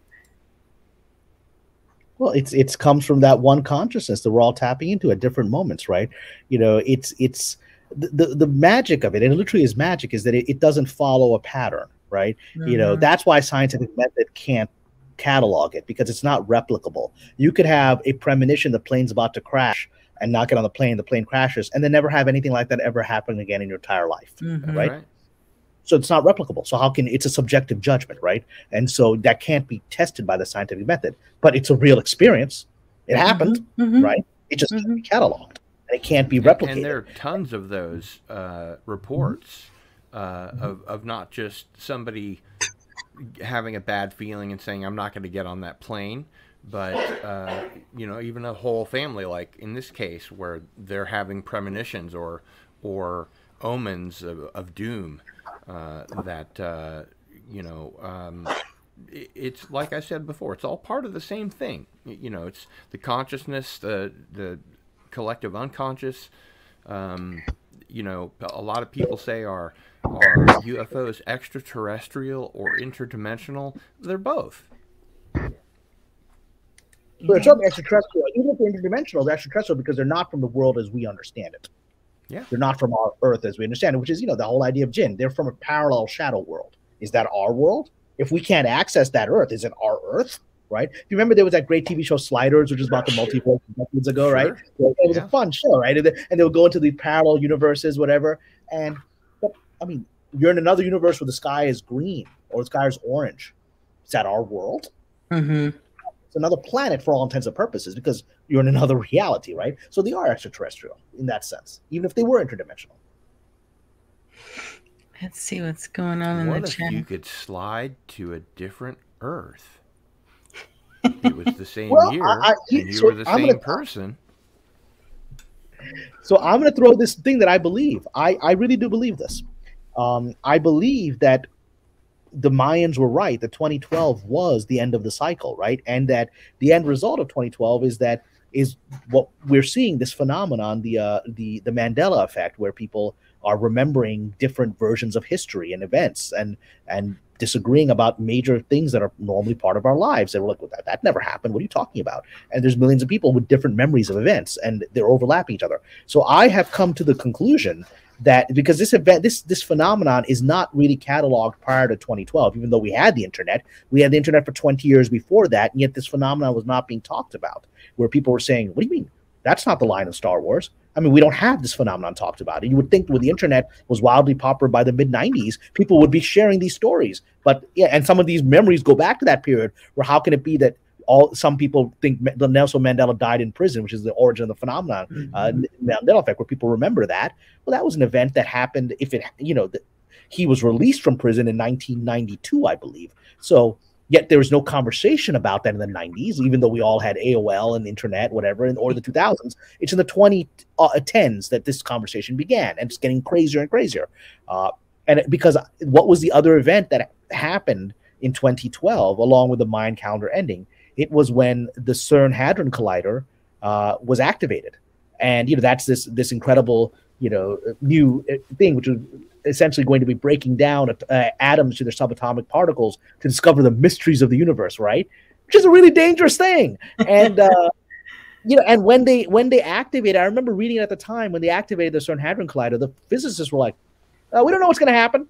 Well, it's comes from that one consciousness that we're all tapping into at different moments, right? It's the magic of it, and it literally is magic, is that it doesn't follow a pattern, right? That's why scientific method can't catalog it, because it's not replicable. You could have a premonition the plane's about to crash and not get on the plane crashes, and then never have anything like that ever happen again in your entire life, right? So it's not replicable. So it's a subjective judgment, right? And so that can't be tested by the scientific method, but it's a real experience. It happened, right? It just can't be cataloged, and it can't be replicated. And there are tons of those reports of not just somebody having a bad feeling and saying, I'm not going to get on that plane, but even a whole family, like in this case, where they're having premonitions or omens of doom. It's like I said before, it's all part of the same thing. It's the consciousness, the collective unconscious. A lot of people say are UFOs extraterrestrial or interdimensional? They're both. So they're certainly extraterrestrial. Even if they're interdimensional, they're extraterrestrial because they're not from the world as we understand it. Yeah. They're not from our Earth as we understand it, which is, the whole idea of jinn. They're from a parallel shadow world. Is that our world? If we can't access that Earth, is it our Earth? Right? If you remember, there was that great TV show Sliders, which was about the multiverse decades ago, right? So it was a fun show, right? And they would go into these parallel universes, whatever. But you're in another universe where the sky is green or the sky is orange. Is that our world? It's another planet for all intents and purposes, because you're in another reality, right? So they are extraterrestrial in that sense, even if they were interdimensional. Let's see what's going on in the chat. What if you could slide to a different Earth? It was the same year, and you were the same person. So I'm going to throw this thing that I believe. I really do believe this. I believe that the Mayans were right, that 2012 was the end of the cycle, right? And that the end result of 2012 is what we're seeing, this phenomenon, the Mandela effect, where people are remembering different versions of history and events and disagreeing about major things that are normally part of our lives. And we're like, that never happened. What are you talking about? And there's millions of people with different memories of events, and they're overlapping each other. So I have come to the conclusion that because this phenomenon is not really cataloged prior to 2012, even though we had the internet for 20 years before that, and yet this phenomenon was not being talked about, where people were saying, what do you mean? That's not the line of Star Wars. We don't have this phenomenon talked about. And you would think when the internet was wildly popular by the mid-90s, people would be sharing these stories. But yeah, and some of these memories go back to that period, where how can it be that some people think Nelson Mandela died in prison, which is the origin of the phenomenon, Mandela effect, where people remember that. Well, that was an event that happened. He was released from prison in 1992, I believe. So yet there was no conversation about that in the 90s, even though we all had AOL and internet, whatever, or the 2000s. It's in the 2010s that this conversation began, and it's getting crazier and crazier. And because what was the other event that happened in 2012, along with the Mayan calendar ending? It was when the CERN Hadron Collider was activated, and that's this incredible new thing, which is essentially going to be breaking down atoms to their subatomic particles to discover the mysteries of the universe, right? Which is a really dangerous thing. And and when they activated, I remember reading at the time when they activated the CERN Hadron Collider, the physicists were like, we don't know what's going to happen.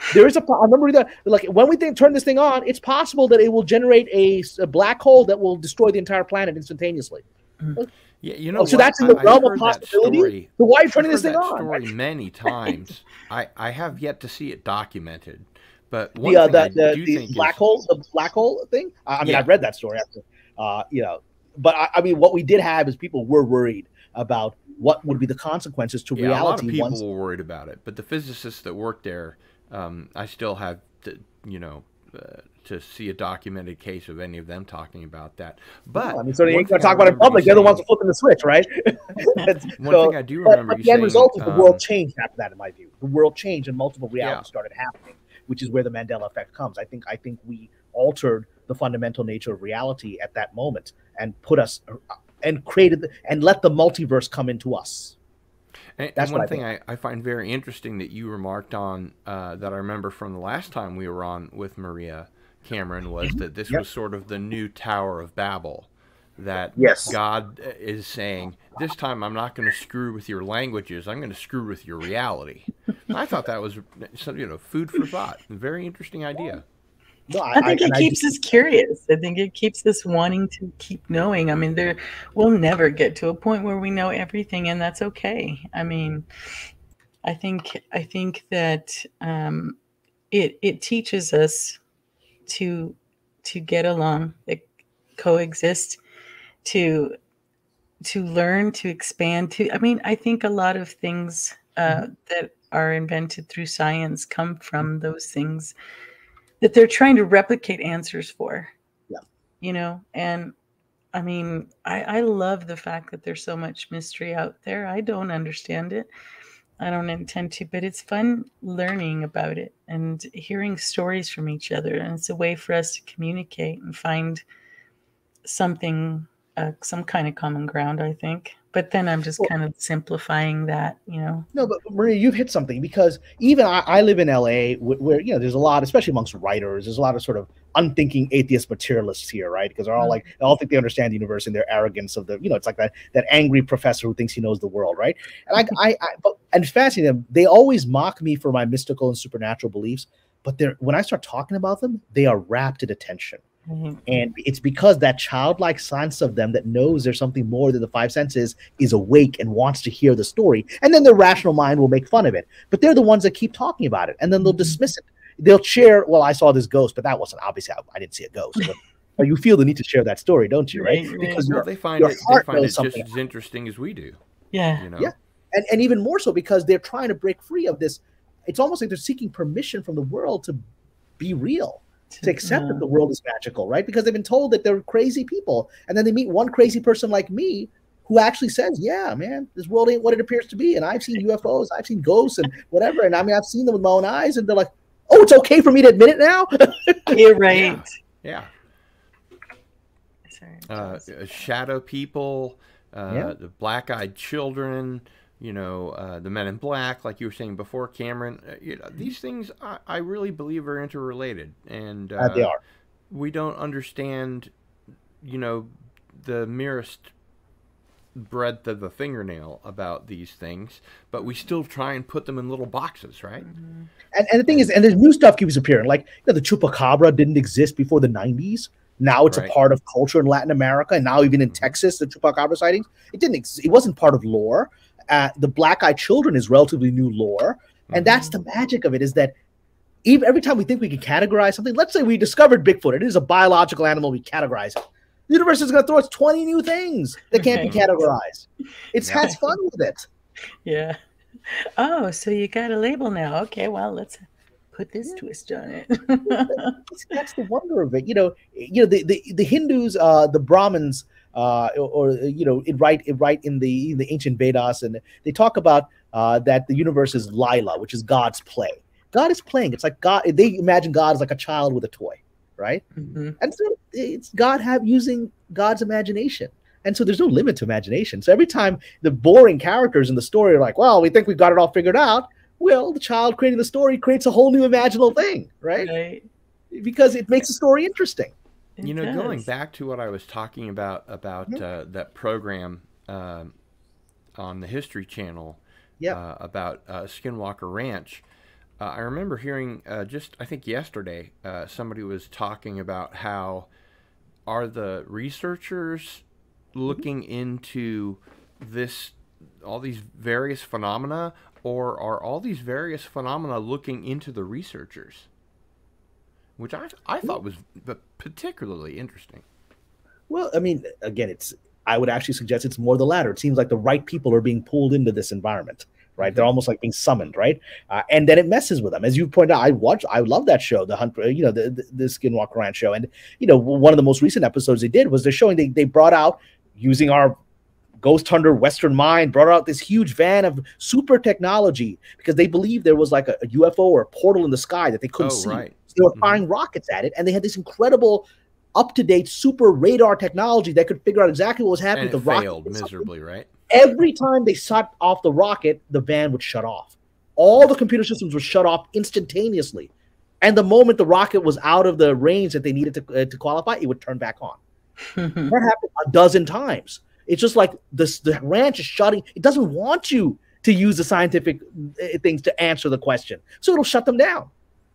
There is a. I remember that, like, when we turn this thing on, it's possible that it will generate a black hole that will destroy the entire planet instantaneously. Yeah, you know So what? that's in the I've realm of heard that possibility. story. So why are you I've turning this heard thing that on? story many times. I have yet to see it documented. But one The thing I do the think black is, hole, the black hole thing. I mean, yeah, I've read that story. But I mean, what we did have is people were worried about what would be the consequences to yeah, a lot of reality people once. were worried about it. But the physicists that work there, I still have to, to see a documented case of any of them talking about that. But I mean, so they one ain't gonna thing I talk about it in remember you public. They're the ones saying, flipping the switch, right? one thing I do but remember you the end saying, result is the world changed after that. In my view, the world changed and multiple realities yeah. started happening, which is where the Mandela effect comes. I think we altered the fundamental nature of reality at that moment and put us and created and let the multiverse come into us. And one thing I find very interesting that you remarked on that I remember from the last time we were on with Maria Cameron was that this was sort of the new Tower of Babel. That God is saying, this time I'm not going to screw with your languages, I'm going to screw with your reality. And I thought that was food for thought. A very interesting idea. No, I think it keeps us curious. I think it keeps us wanting to keep knowing. I mean, we'll never get to a point where we know everything, and that's okay. I mean, I think that it teaches us to get along, coexist, to learn, to expand. I mean, I think a lot of things that are invented through science come from those things that they're trying to replicate answers for. Yeah. And I mean, I love the fact that there's so much mystery out there. I don't understand it. I don't intend to, but it's fun learning about it and hearing stories from each other. And it's a way for us to communicate and find something, some kind of common ground, I think. But then I'm just kind of simplifying that. No, but Maria, you've hit something, because even I live in LA where there's a lot, especially amongst writers, there's a lot of sort of unthinking atheist materialists here, right? Because they're all they all think they understand the universe in their arrogance of it's like that angry professor who thinks he knows the world, right? And and it's fascinating. They always mock me for my mystical and supernatural beliefs, but when I start talking about them, they are rapt in attention. And it's because that childlike sense of them that knows there's something more than the five senses is awake and wants to hear the story. And then their rational mind will make fun of it. But they're the ones that keep talking about it. And then they'll dismiss it. They'll share, well, I saw this ghost, but that wasn't, obviously, I didn't see a ghost. But you feel the need to share that story, don't you, right? Because they find it just as interesting as we do. Yeah. Yeah. And even more so because they're trying to break free of this. It's almost like they're seeking permission from the world to be real. To accept that the world is magical, right? Because they've been told that they're crazy people. And then they meet one crazy person like me who actually says, yeah, man, this world ain't what it appears to be. And I've seen UFOs, I've seen ghosts and whatever. And I mean, I've seen them with my own eyes. And they're like, oh, it's okay for me to admit it now? You're right. Yeah. Shadow people, the black-eyed children, the Men in Black, like you were saying before, Cameron. These things I really believe are interrelated, and they are. We don't understand, the merest breadth of a fingernail about these things, but we still try and put them in little boxes, right? And the thing is, and there's new stuff keeps appearing. Like the chupacabra didn't exist before the 90s. Now it's a part of culture in Latin America, and now even in Texas, the chupacabra sightings. It wasn't part of lore. The black-eyed children is relatively new lore, and that's the magic of it. Is that every time we think we can categorize something, let's say we discovered Bigfoot, it is a biological animal, we categorize it. The universe is going to throw us 20 new things that can't be categorized. It has fun with it. Yeah. Oh, so you got a label now? Okay, well, let's put this twist on it. That's the wonder of it. The Hindus, the Brahmins. It right in the ancient Vedas, and they talk about that the universe is Lila, which is God's play. God is playing. It's like God. They imagine God as like a child with a toy, right? And so it's God using God's imagination, and so there's no limit to imagination. So every time the boring characters in the story are like, "Well, we think we've got it all figured out," well, the child creating the story creates a whole new imaginal thing, right? Because it makes the story interesting. Going back to what I was talking about that program on the History Channel about Skinwalker Ranch, I remember hearing just, I think yesterday, somebody was talking about how are the researchers looking into all these various phenomena, or are all these various phenomena looking into the researchers? Which I thought was particularly interesting. Well, I mean, again, I would actually suggest it's more the latter. It seems like the right people are being pulled into this environment, right? Mm-hmm. They're almost like being summoned, right? And then it messes with them. As you pointed out, I love that show, the Hunt, you know, the Skinwalker Ranch show. And, you know, one of the most recent episodes they did was they're showing they brought out, using our ghost hunter Western mind, brought out this huge van of super technology because they believed there was like a UFO or a portal in the sky that they couldn't see. Right. So they were firing rockets at it, and they had this incredible up-to-date super radar technology that could figure out exactly what was happening with the rocket. Failed miserably, right? Every time they shut off the rocket, the van would shut off. All the computer systems would shut off instantaneously. And the moment the rocket was out of the range that they needed to qualify, it would turn back on. That happened a dozen times. It's just like the ranch is shutting. It doesn't want you to use the scientific things to answer the question. So it'll shut them down.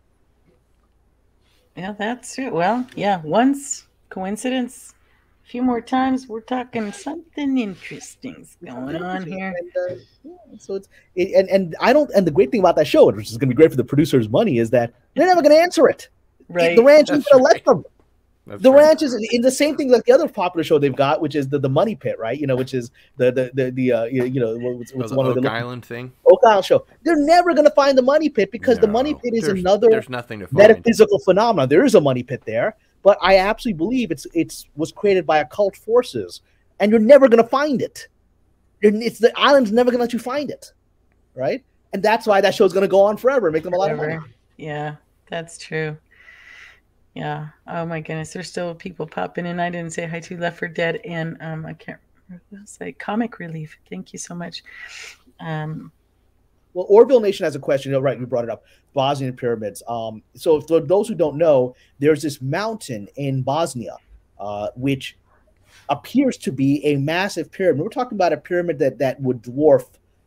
Yeah, that's true. Well, yeah, once coincidence, a few more times, we're talking something interesting's going on here. And, so and the great thing about that show, which is going to be great for the producer's money, is that they're never going to answer it. Right. The ranch is going to let them. The ranch is in the same thing like the other popular show they've got, which is the Money Pit, right? You know, which is the what's one of the Oak Island thing. Oak Island show. They're never going to find the Money Pit because the Money Pit is there's nothing to find. Metaphysical phenomenon. There is a Money Pit there, but I absolutely believe it was created by occult forces, and you're never going to find it. The island's never going to let you find it, right? And that's why that show's going to go on forever and make them a lot of money. Yeah, that's true. Yeah. Oh my goodness. There's still people popping in. I didn't say hi to Left 4 Dead and I can't say Comic Relief. Thank you so much. Well, Orville Nation has a question. Oh, right, you brought it up. Bosnian pyramids. So for those who don't know, there's this mountain in Bosnia, which appears to be a massive pyramid. We're talking about a pyramid that would dwarf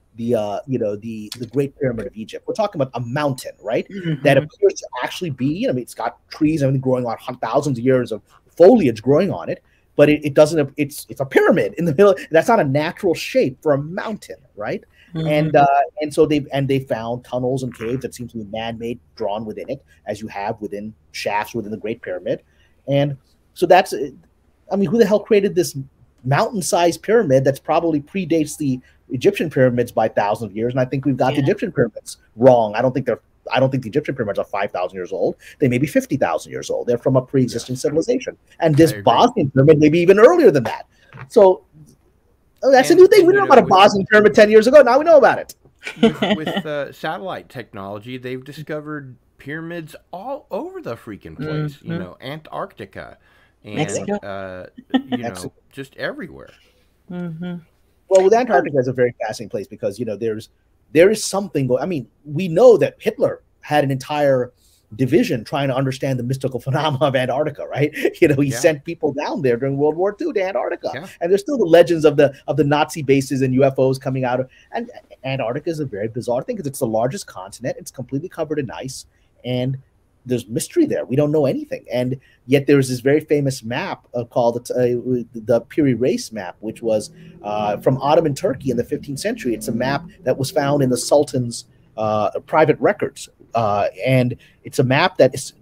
the Great Pyramid of Egypt. We're talking about a mountain, right? Mm-hmm. That appears to actually be, I mean, it's got trees and everything growing on, thousands of years of foliage growing on it, but it doesn't, it's a pyramid in the middle. That's not a natural shape for a mountain, right? Mm-hmm. And so they found tunnels and caves that seem to be man-made, drawn within it, as you have within shafts within the Great Pyramid. And so that's, I mean, who the hell created this mountain-sized pyramid that's probably predates the Egyptian pyramids by thousands of years? And I think we've got the Egyptian pyramids wrong. I don't think the Egyptian pyramids are 5,000 years old. They may be 50,000 years old. They're from a pre-existing civilization. And this Bosnian pyramid may be even earlier than that. So that's a new thing. We didn't know about a Bosnian pyramid 10 years ago. Now we know about it. With satellite technology, they've discovered pyramids all over the freaking place. Mm-hmm. You know, Antarctica and Mexico. Just everywhere. Mm-hmm. Well, with Antarctica is a very fascinating place because there is something going. I mean, we know that Hitler had an entire division trying to understand the mystical phenomena of Antarctica, right? He sent people down there during World War II to Antarctica, and there's still the legends of the Nazi bases and UFOs coming out of. And Antarctica is a very bizarre thing because it's the largest continent. It's completely covered in ice, and there's mystery there. We don't know anything, and yet there's this very famous map called the Piri Reis map, which was from Ottoman Turkey in the 15th century. It's a map that was found in the Sultan's private records, and it's a map it's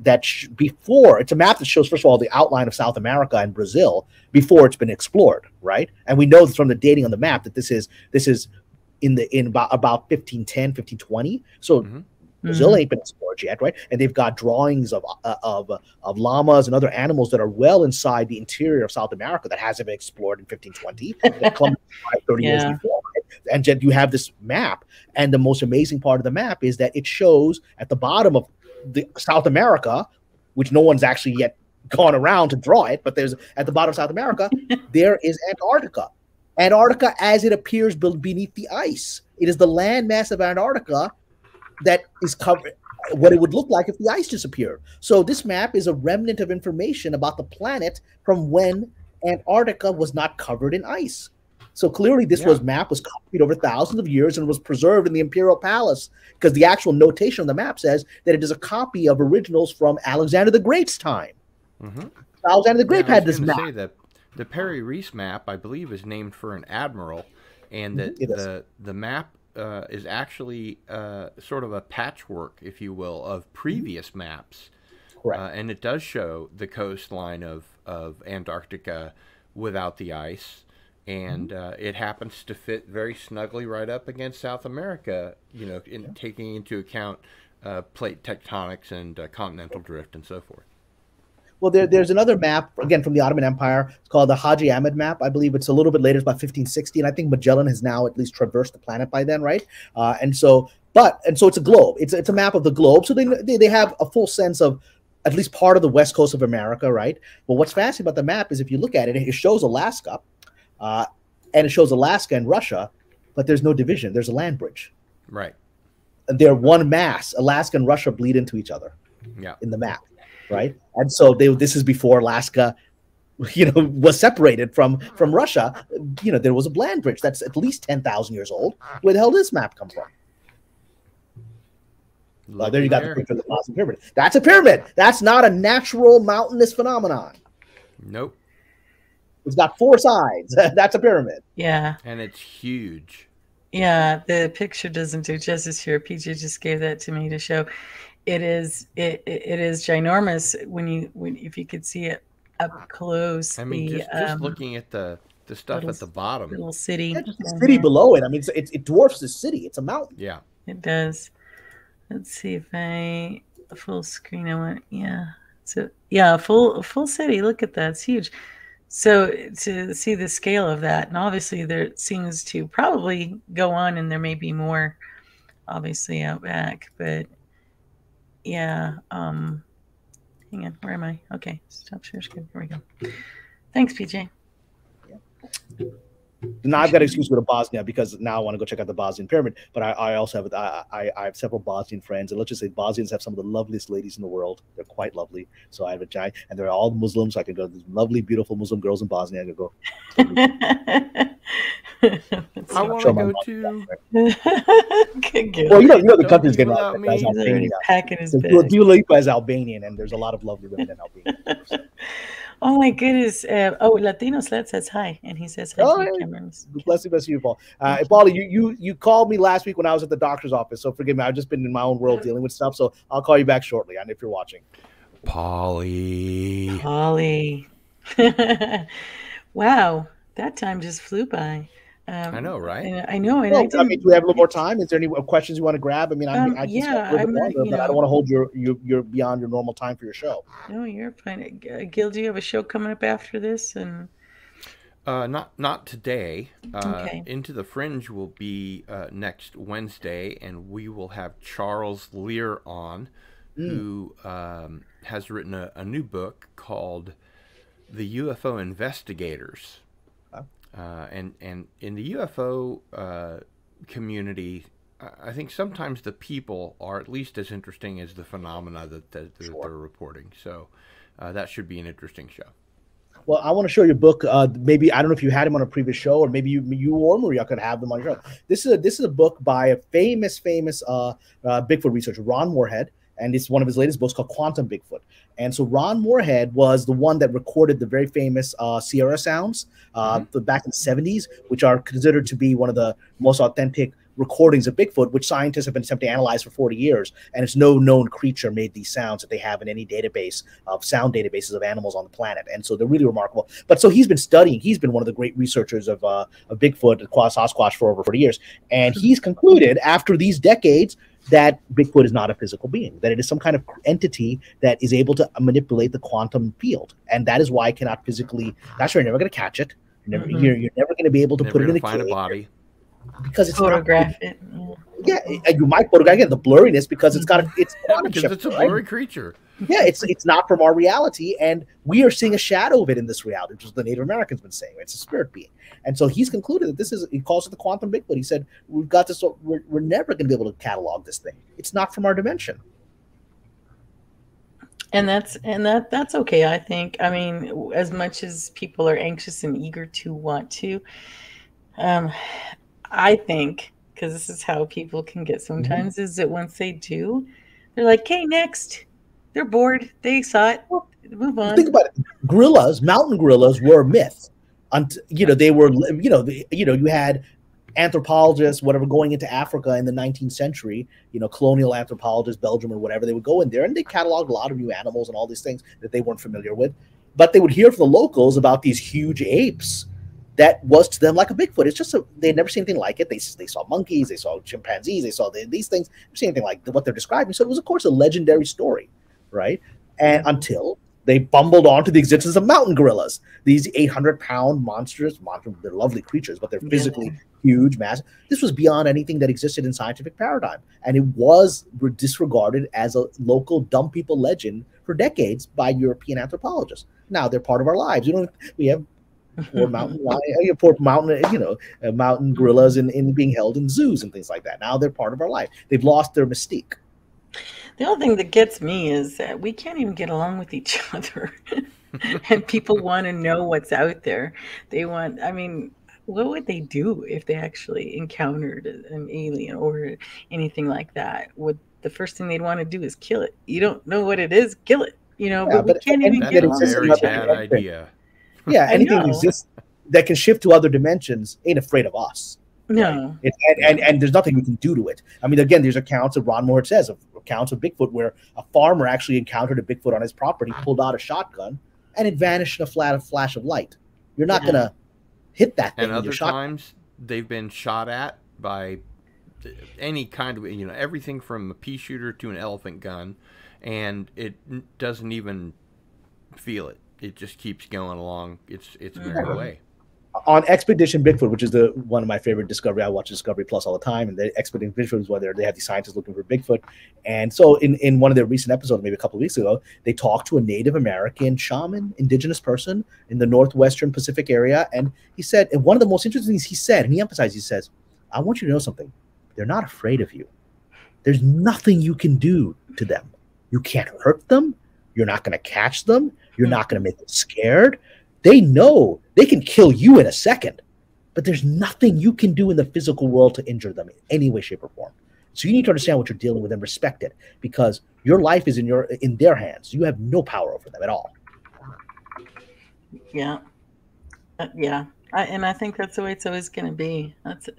a map that shows, first of all, the outline of South America and Brazil before it's been explored, right? And we know from the dating on the map that this is in about 1510, 1520. So. Mm-hmm. Brazil ain't been explored yet, right? And they've got drawings of llamas and other animals that are well inside the interior of South America that hasn't been explored in 1520, that Columbus 30 years before. Right? And yet you have this map, and the most amazing part of the map is that it shows at the bottom of the South America, which no one's actually yet gone around to draw it, but there's at the bottom of South America, there is Antarctica. Antarctica as it appears beneath the ice. It is the landmass of Antarctica that is covered, what it would look like if the ice disappeared. So this map is a remnant of information about the planet from when Antarctica was not covered in ice. So clearly this map was copied over thousands of years and was preserved in the Imperial Palace, because the actual notation on the map says that it is a copy of originals from Alexander the Great's time. Alexander the Great had this map. Say that the Perry Reese map, I believe, is named for an admiral, and that the map is actually sort of a patchwork, if you will, of previous maps. Correct. And it does show the coastline of Antarctica without the ice. And it happens to fit very snugly right up against South America, taking into account plate tectonics and continental drift and so forth. Well, there's another map, again, from the Ottoman Empire. It's called the Haji Ahmed map. I believe it's a little bit later. It's about 1560. And I think Magellan has now at least traversed the planet by then, right? And so it's a globe. It's a map of the globe. So they have a full sense of at least part of the west coast of America, right? But what's fascinating about the map is if you look at it, it shows Alaska. And it shows Alaska and Russia, but there's no division. There's a land bridge. Right. And they're one mass. Alaska and Russia bleed into each other in the map, right? And so this is before Alaska, was separated from Russia. There was a land bridge that's at least 10,000 years old. Where the hell did this map come from? Well, there you got the picture of the Bosnian pyramid. That's a pyramid. That's not a natural mountainous phenomenon. Nope. It's got 4 sides. That's a pyramid. Yeah. And it's huge. Yeah, the picture doesn't do justice here. PJ just gave that to me to show. It is ginormous if you could see it up close. I mean, just looking at the stuff at the bottom. Little city. Yeah, just the city below it. I mean, it dwarfs the city. It's a mountain. Yeah. It does. Let's see if a full screen. I want. Yeah. So full city. Look at that. It's huge. So to see the scale of that, and obviously there seems to probably go on, and there may be more, obviously out back. But yeah, hang on. Where am I? Okay, stop share screen. Here we go. Thanks, PJ. Yeah. Now I've got an excuse to go to Bosnia because now I want to go check out the Bosnian pyramid. But I also have I have several Bosnian friends, and let's just say Bosnians have some of the loveliest ladies in the world. They're quite lovely. So I have a giant, and they're all Muslims. So I can go to these lovely, beautiful Muslim girls in Bosnia. I can go. I want to go too. Well, you know the country's getting Albanian. Dua Lipa is Albanian, and there's a lot of lovely women in Albania. Oh my goodness! Latinos Led says hi, and he says hi to the cameras. Bless you, Paul. Paulie, you called me last week when I was at the doctor's office, so forgive me. I've just been in my own world dealing with stuff, so I'll call you back shortly. And if you're watching, Paulie. Wow, that time just flew by. I know, right? I know. And do we have a little more time? Is there any questions you want to grab? I mean, I can spend a little bit longer, but I don't want to hold your beyond your normal time for your show. No, you're fine. Gil, do you have a show coming up after this? And not today. Okay. Into the Fringe will be next Wednesday, and we will have Charles Lear on, who has written a new book called The UFO Investigators. And in the UFO community, I think sometimes the people are at least as interesting as the phenomena that they're reporting. So that should be an interesting show. Well, I want to show your book. Maybe I don't know if you had him on a previous show, or maybe you or Maria could have them on your show. This is a book by a famous Bigfoot researcher, Ron Moorhead. And it's one of his latest books called Quantum Bigfoot. And so Ron Moorhead was the one that recorded the very famous Sierra sounds back in the 70s, which are considered to be one of the most authentic recordings of Bigfoot, which scientists have been attempting to analyze for 40 years. And it's no known creature made these sounds that they have in any database of sound databases of animals on the planet. And so they're really remarkable. But so he's been studying. He's been one of the great researchers of Bigfoot, Sasquatch for over 40 years. And he's concluded after these decades that Bigfoot is not a physical being, that it is some kind of entity that is able to manipulate the quantum field. And that is why I cannot physically, that's why you're never going to catch it. You're never going to be able to put it in a find cave. A body. Because it's photograph it. Yeah, you might photograph it, the blurriness, because it's got it's a blurry creature. Yeah, it's not from our reality, and we are seeing a shadow of it in this reality, which is the Native Americans been saying. It's a spirit being. And so he's concluded that he calls it the quantum Bigfoot. He said, we've got this, we're never going to be able to catalog this thing. It's not from our dimension. And that's okay, I think. I mean, as much as people are anxious and eager to want to Um, I think, because this is how people can get Mhm. sometimes, is that once they do, they're like, "Okay, next." They're bored. They saw it. Well, Move think on. about it. Gorillas, mountain gorillas, were a myth. They were. You had anthropologists, whatever, going into Africa in the 19th century. Colonial anthropologists, Belgium or whatever, they would go in there and they cataloged a lot of new animals and all these things that they weren't familiar with. But they would hear from the locals about these huge apes that was to them like a Bigfoot. It's just they'd never seen anything like it. They saw monkeys, they saw chimpanzees, they saw these things, never seen anything like what they're describing. So it was, of course, a legendary story, right? And until they bumbled onto the existence of mountain gorillas, these 800-pound monsters. They're lovely creatures, but they're Yeah. physically huge, massive. This was beyond anything that existed in scientific paradigm, and it was disregarded as a local dumb people legend for decades by European anthropologists. Now they're part of our lives. We have poor mountain lion, poor mountain, mountain gorillas in being held in zoos and things like that. Now they're part of our life. They've lost their mystique. The only thing that gets me is that we can't even get along with each other. And people want to know what's out there. I mean, what would they do if they actually encountered an alien or anything like that? Would the first thing they'd want to do is kill it? You don't know what it is, kill it, Yeah, but we but can't even anything That's get that a along exists with in very each other bad other. idea. Yeah, I anything that know. exists that can shift to other dimensions ain't afraid of us. Right? No. And there's nothing we can do to it. I mean, again, there's accounts of Ron Moore says of accounts of Bigfoot where a farmer actually encountered a Bigfoot on his property, pulled out a shotgun, and it vanished in a flash of light. You're not Yeah. gonna hit that thing And with your other shotgun. times they've been shot at by any kind of, everything from a pea shooter to an elephant gun, and it doesn't even feel it. It just keeps going along its merry way. On Expedition Bigfoot, which is the one of my favorite Discovery, I watch Discovery Plus all the time, and the Expedition Bigfoot is where they have these scientists looking for Bigfoot. And so in one of their recent episodes, maybe a couple of weeks ago, they talked to a Native American shaman, indigenous person in the northwestern Pacific area, and he said, and one of the most interesting things he said, and he emphasized, he says, "I want you to know something. They're not afraid of you. There's nothing you can do to them. You can't hurt them. You're not going to catch them. You're not going to make them scared. They know they can kill you in a second, but there's nothing you can do in the physical world to injure them in any way, shape, or form. So you need to understand what you're dealing with and respect it, because your life is in their hands. You have no power over them at all." Yeah. Yeah. And I think that's the way it's always going to be.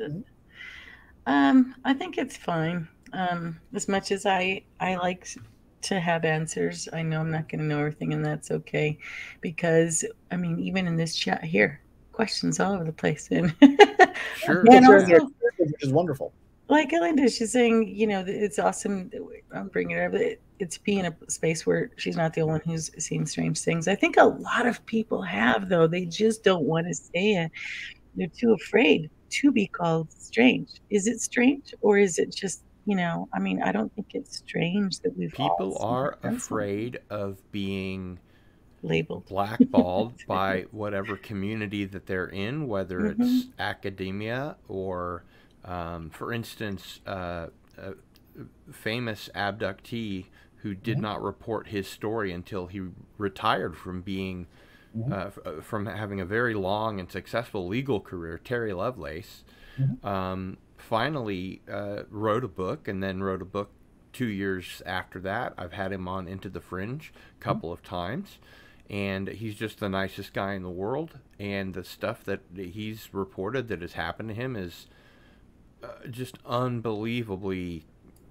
I think it's fine. As much as I like to have answers, I know I'm not going to know everything, and that's okay, because I mean, even in this chat here, questions all over the place, and Sure. and Sharing their also, experiences, which is wonderful. like Linda, she's saying, it's awesome. I'm bringing it up. It's being a space where she's not the only one who's seen strange things. I think a lot of people have, though. They just don't want to say it. They're too afraid to be called strange. Is it strange, or is it just, I mean, I don't think it's strange that we've all People seen or are done something afraid of being labeled. blackballed by whatever community that they're in, whether Hmm. it's academia or, for instance, a famous abductee who did not report his story until he retired from being from having a very long and successful legal career. Terry Lovelace finally wrote a book, and then wrote a book 2 years after that. I've had him on Into the Fringe a couple of times, and he's just the nicest guy in the world. And the stuff that he's reported that has happened to him is just unbelievably,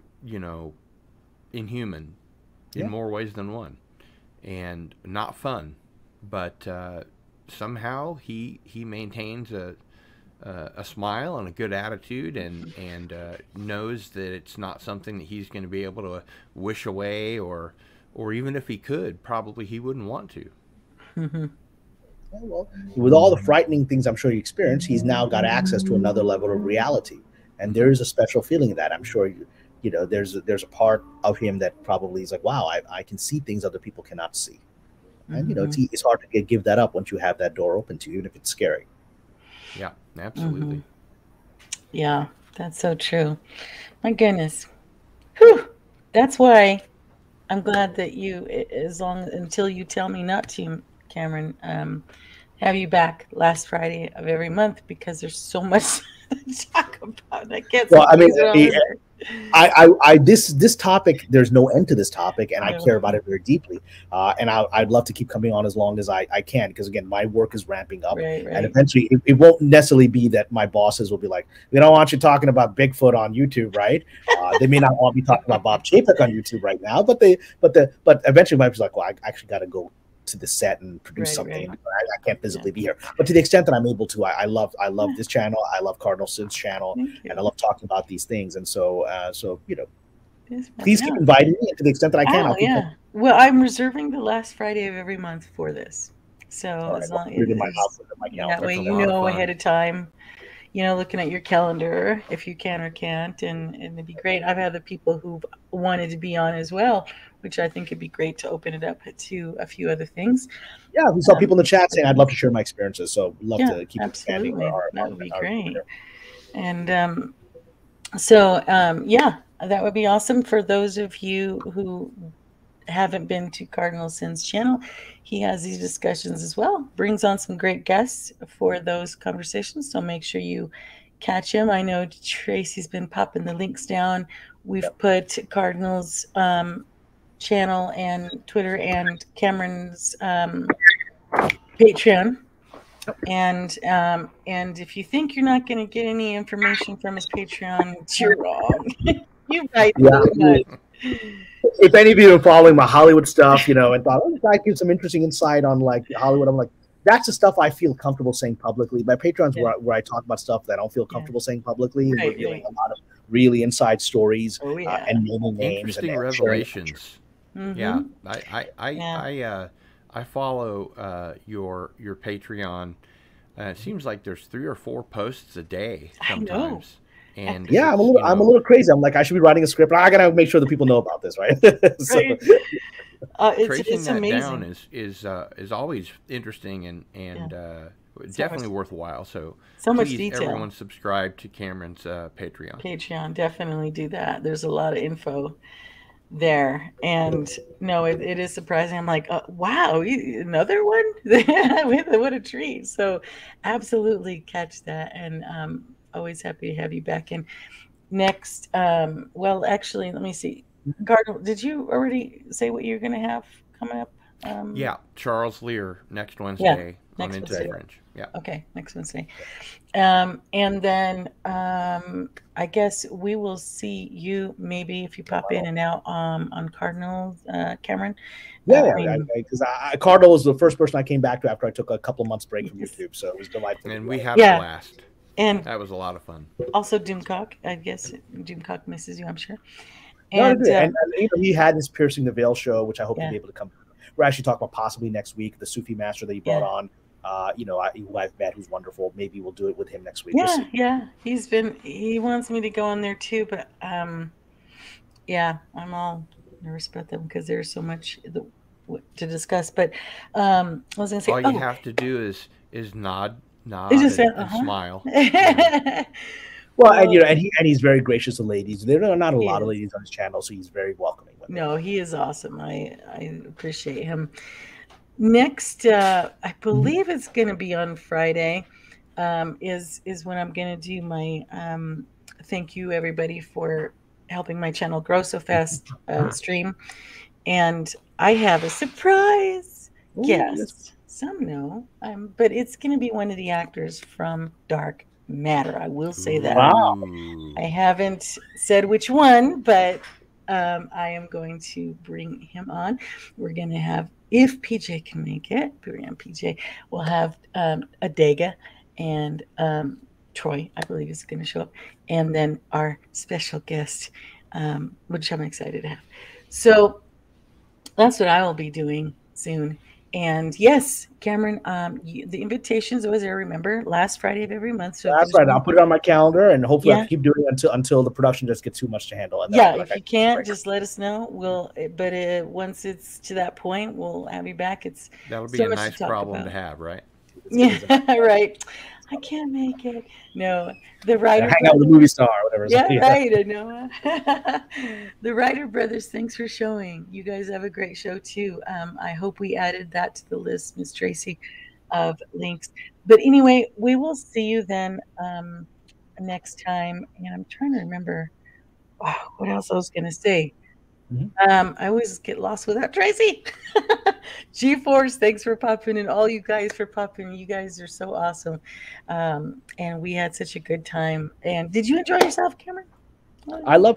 inhuman in more ways than one, and not fun. But somehow he maintains a smile and a good attitude, and knows that it's not something that he's going to be able to wish away, or even if he could, probably he wouldn't want to. Well, with all the frightening things I'm sure you experienced, he's now got access to another level of reality, and there is a special feeling of that. I'm sure there's a part of him that probably is like, wow, I can see things other people cannot see, and it's hard to give that up once you have that door open to you, even if it's scary. Yeah, absolutely. Yeah, that's so true. My goodness. Whew. That's why I'm glad that until you tell me not to, Cameron, have you back last Friday of every month because there's so much to talk about. I can't Well, I mean, squeeze it all in there. this topic, there's no end to this topic, and I No. care about it very deeply. And I'd love to keep coming on as long as I can, because again, my work is ramping up, Right, and right. eventually, it won't necessarily be that my bosses will be like, we don't want you talking about Bigfoot on YouTube, right? They may not want me talking about Bob Chapek on YouTube right now, but eventually, my boss like, well, I actually got to go to the set and produce Right, something. right. I can't physically be here, but to the extent that I'm able to, I love this channel. I love Cardinal Sin's channel, Thank and I you. love talking about these things. And so Yes, ma'am. please keep Yeah. inviting me, and to the extent that I can, Oh, I'll keep coming. yeah. Well, I'm reserving the last Friday of every month for this. So All right, as I'll long put it in my as that calendar. way That's a you lot of know ahead fun. of time, looking at your calendar if you can or can't, and it'd be great. I've had the people who've wanted to be on as well, which I think it'd be great to open it up to a few other things. Yeah, we saw people in the chat saying I'd love to Questions. share my experiences, so love Yeah, to keep expanding absolutely. That would be our group great. there. And so, yeah, that would be awesome for those of you who haven't been to Cardinal Sin's channel. He has these discussions as well, brings on some great guests for those conversations. So make sure you catch him. I know Tracy's been popping the links down. We've Yep. put Cardinal's channel and Twitter and Cameron's Patreon. And if you think you're not going to get any information from his Patreon, you're wrong. You guys Yeah, too much. if any of you are following my Hollywood stuff, and thought, oh, this guy gives some interesting insight on like Hollywood, I'm like, that's the stuff I feel comfortable saying publicly. My Patreon's Yeah, where I talk about stuff that I don't feel yeah. comfortable saying publicly, and Right, revealing right. a lot of really inside stories, Oh yeah. and naming names and Interesting sharing adventures. revelations. Yeah, Mm-hmm. Yeah. I follow your Patreon. It seems like there's 3 or 4 posts a day I know. sometimes, and Yeah, it's I'm a little crazy. I'm like, I should be writing a script, but I gotta make sure that people know about this, right? So Right. tracing It's that down amazing. is always interesting Yeah. So much definitely worthwhile. So so much please, detail. everyone, subscribe to Cameron's Patreon. Patreon, definitely do that. There's a lot of info there. And no, it is surprising. I'm like, wow, another one? What a treat. So absolutely catch that. And always happy to have you back in. Next, well, actually, let me see. Cardinal, did you already say what you're going to have coming up? Um, Yeah, Charles Lear next yeah, Wednesday on next Into the Wednesday. Fringe. Yeah. Okay, next Wednesday. And then I guess we will see you maybe if you pop in and out on Cardinal, Cameron. yeah, mean, because Cardinal was the first person I came back to after I took a couple of months break from yes. YouTube, so it was delightful to And be we on. had a Yeah, blast. and That was a lot of fun. also Doomcock. I guess Doomcock misses you, I'm sure. No, I And do. And he had his Piercing the Veil show, which I hope to yeah, be able to come. We're actually talking about possibly next week. The Sufi master that he brought yeah, on, who I've met, who's wonderful. Maybe we'll do it with him next week. We'll yeah, see. yeah. He wants me to go on there too, but yeah, I'm all nervous about them because there's so much to discuss. But I was gonna say, All you have to do is it nod just said, and smile. Well, and Well, he's very gracious to ladies. There are not a he lot of is. ladies on his channel, so he's very welcoming with it. No, he is awesome. I appreciate him. Next, I believe it's going to be on Friday. Is when I'm going to do my thank you everybody for helping my channel grow so fast stream, and I have a surprise Ooh, guest. Some know, but it's going to be one of the actors from Dark Matter. I will say that. wow. Ooh. I haven't said which one, but I am going to bring him on. We're going to have, if PJ can make it, Purian PJ, we'll have Adega and Troy, I believe, is going to show up. And then our special guest, which I'm excited to have. So that's what I will be doing soon. And yes, Cameron, the invitations always there. Remember, last Friday of every month. So if That's there's right. I'll put it on my calendar, and hopefully I yeah, can keep doing it until the production just gets too much to handle, and then I'll yeah, be like, if I you need a can't, break. just let us know. But once it's to that point, we'll have you back. It's That would be so a much to nice talk problem to about. have, right? It is a nice Yeah, right. I can't make it. No, the Ryder hang out with a movie brothers. star or whatever. So, Yeah, yeah. right. I know. The Ryder brothers. Thanks for showing. You guys have a great show too. I hope we added that to the list, Miss Tracy. of links. But anyway, we will see you then next time. And I'm trying to remember what else I was going to say. I always get lost without Tracy. G-Force, thanks for popping in. All you guys for popping. You guys are so awesome. And we had such a good time. And did you enjoy yourself, Cameron? I love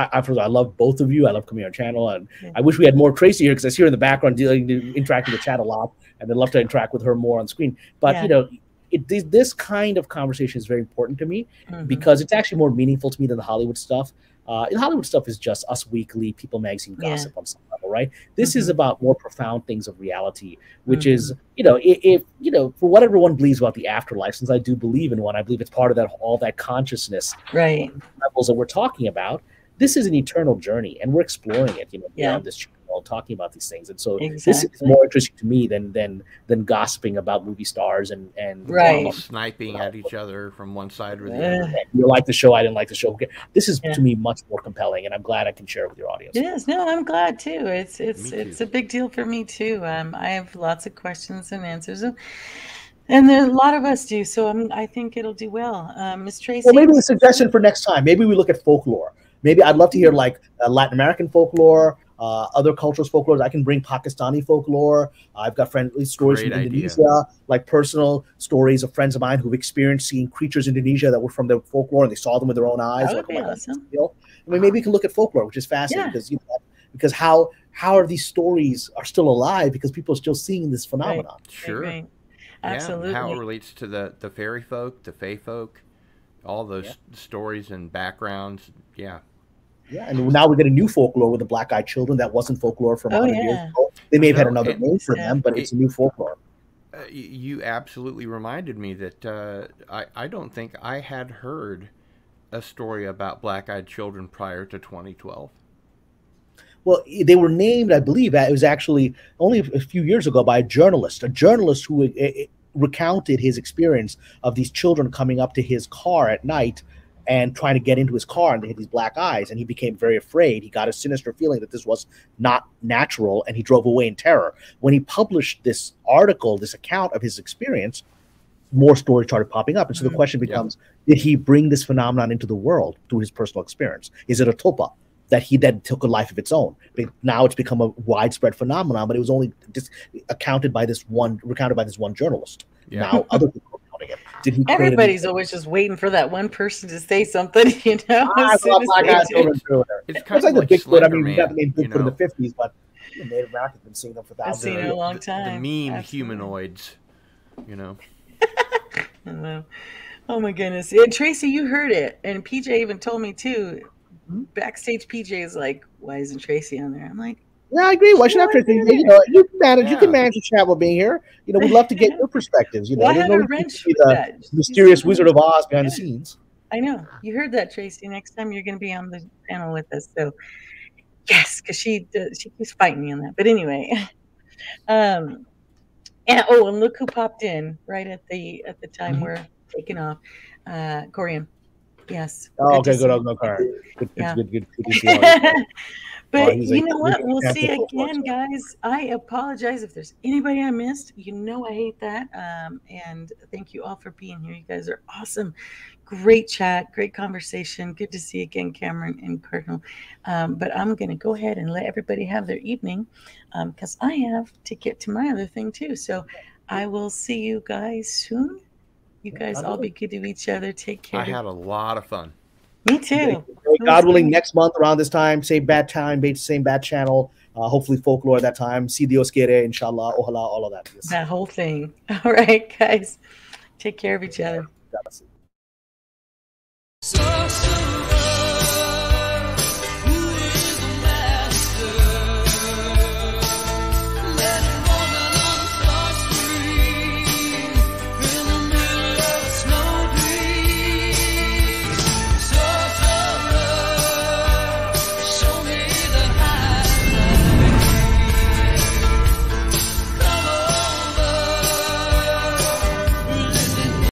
both of you. I love coming on your channel, and I wish we had more Tracy here because I see her in the background interacting with chat a lot, and I'd love to interact with her more on screen. But you know, this kind of conversation is very important to me because it's actually more meaningful to me than the Hollywood stuff. The Hollywood stuff is just Us Weekly, People Magazine gossip on some level, right? This is about more profound things of reality, which is, if for what everyone believes about the afterlife, since I do believe in one, I believe it's part of that all that consciousness levels that we're talking about. This is an eternal journey, and we're exploring it, beyond this channel, talking about these things. And so this is more interesting to me than gossiping about movie stars and sniping at each other from one side or the other. You like the show, I didn't like the show. This is to me much more compelling, and I'm glad I can share it with your audience. Yes, no, I'm glad too. It's a big deal for me too. I have lots of questions and answers. And a lot of us do, so I think it'll do well. Miss Tracy? Well, maybe a suggestion for next time. Maybe we look at folklore. Maybe I'd love to hear like Latin American folklore, other cultures' folklore. I can bring Pakistani folklore. I've got stories from Indonesia, like personal stories of friends of mine who've experienced seeing creatures in Indonesia that were from their folklore and they saw them with their own eyes. That would be awesome. I mean, maybe we can look at folklore, which is fascinating because how are these stories are still alive because people are still seeing this phenomenon. Sure. Absolutely. How it relates to the fairy folk, the fae folk, all those stories and backgrounds. Yeah, and now we get a new folklore with the black-eyed children that wasn't folklore from 100 years ago. They may have had another name for them, but it's a new folklore. You absolutely reminded me that I don't think I had heard a story about black-eyed children prior to 2012. Well, they were named, I believe, it was actually only a few years ago by a journalist who recounted his experience of these children coming up to his car at night and trying to get into his car, and they had these black eyes, and he became very afraid. He got a sinister feeling that this was not natural, and he drove away in terror. When he published this article, this account of his experience, more stories started popping up. And so the question becomes, did he bring this phenomenon into the world through his personal experience? Is it a tulpa that he then took a life of its own? But now it's become a widespread phenomenon, but it was only recounted by this one journalist. Now other people are counting it. Did he Everybody's always just waiting for that one person to say something, It's kind of like the Bigfoot. I mean, we got the name Bigfoot in the 50s, but Native Americans have been seeing them for thousands of years. I've seen it a long time. The mean humanoids, Oh my goodness. And Tracy, you heard it. And PJ even told me too. Backstage PJ is like, why isn't Tracy on there? I'm like, yeah, I agree. Why should I have Tracy? You can manage the chat while being here. We'd love to get your perspectives. Well, I had a wrench with that. Mysterious Wizard of Oz behind the scenes. I know. You heard that, Tracy. Next time you're going to be on the panel with us. So, yes, because she keeps fighting me on that. But anyway, and look who popped in right at the time we're taking off. Corian. Yes. Oh, okay, good. Good. But you know what? We'll see again, guys. I apologize if there's anybody I missed. I hate that. And thank you all for being here. You guys are awesome. Great chat, great conversation. Good to see you again, Cameron and Cardinal. But I'm going to go ahead and let everybody have their evening because I have to get to my other thing too. So I will see you guys soon. You guys all be good to each other. Take care. I had a lot of fun. Me too. God willing, next month around this time, same bad time, same bad channel. Hopefully folklore at that time. Si Dios quiere, inshallah, ojalá, all of that. Yes. That whole thing. All right, guys. Take care of each other. God bless you.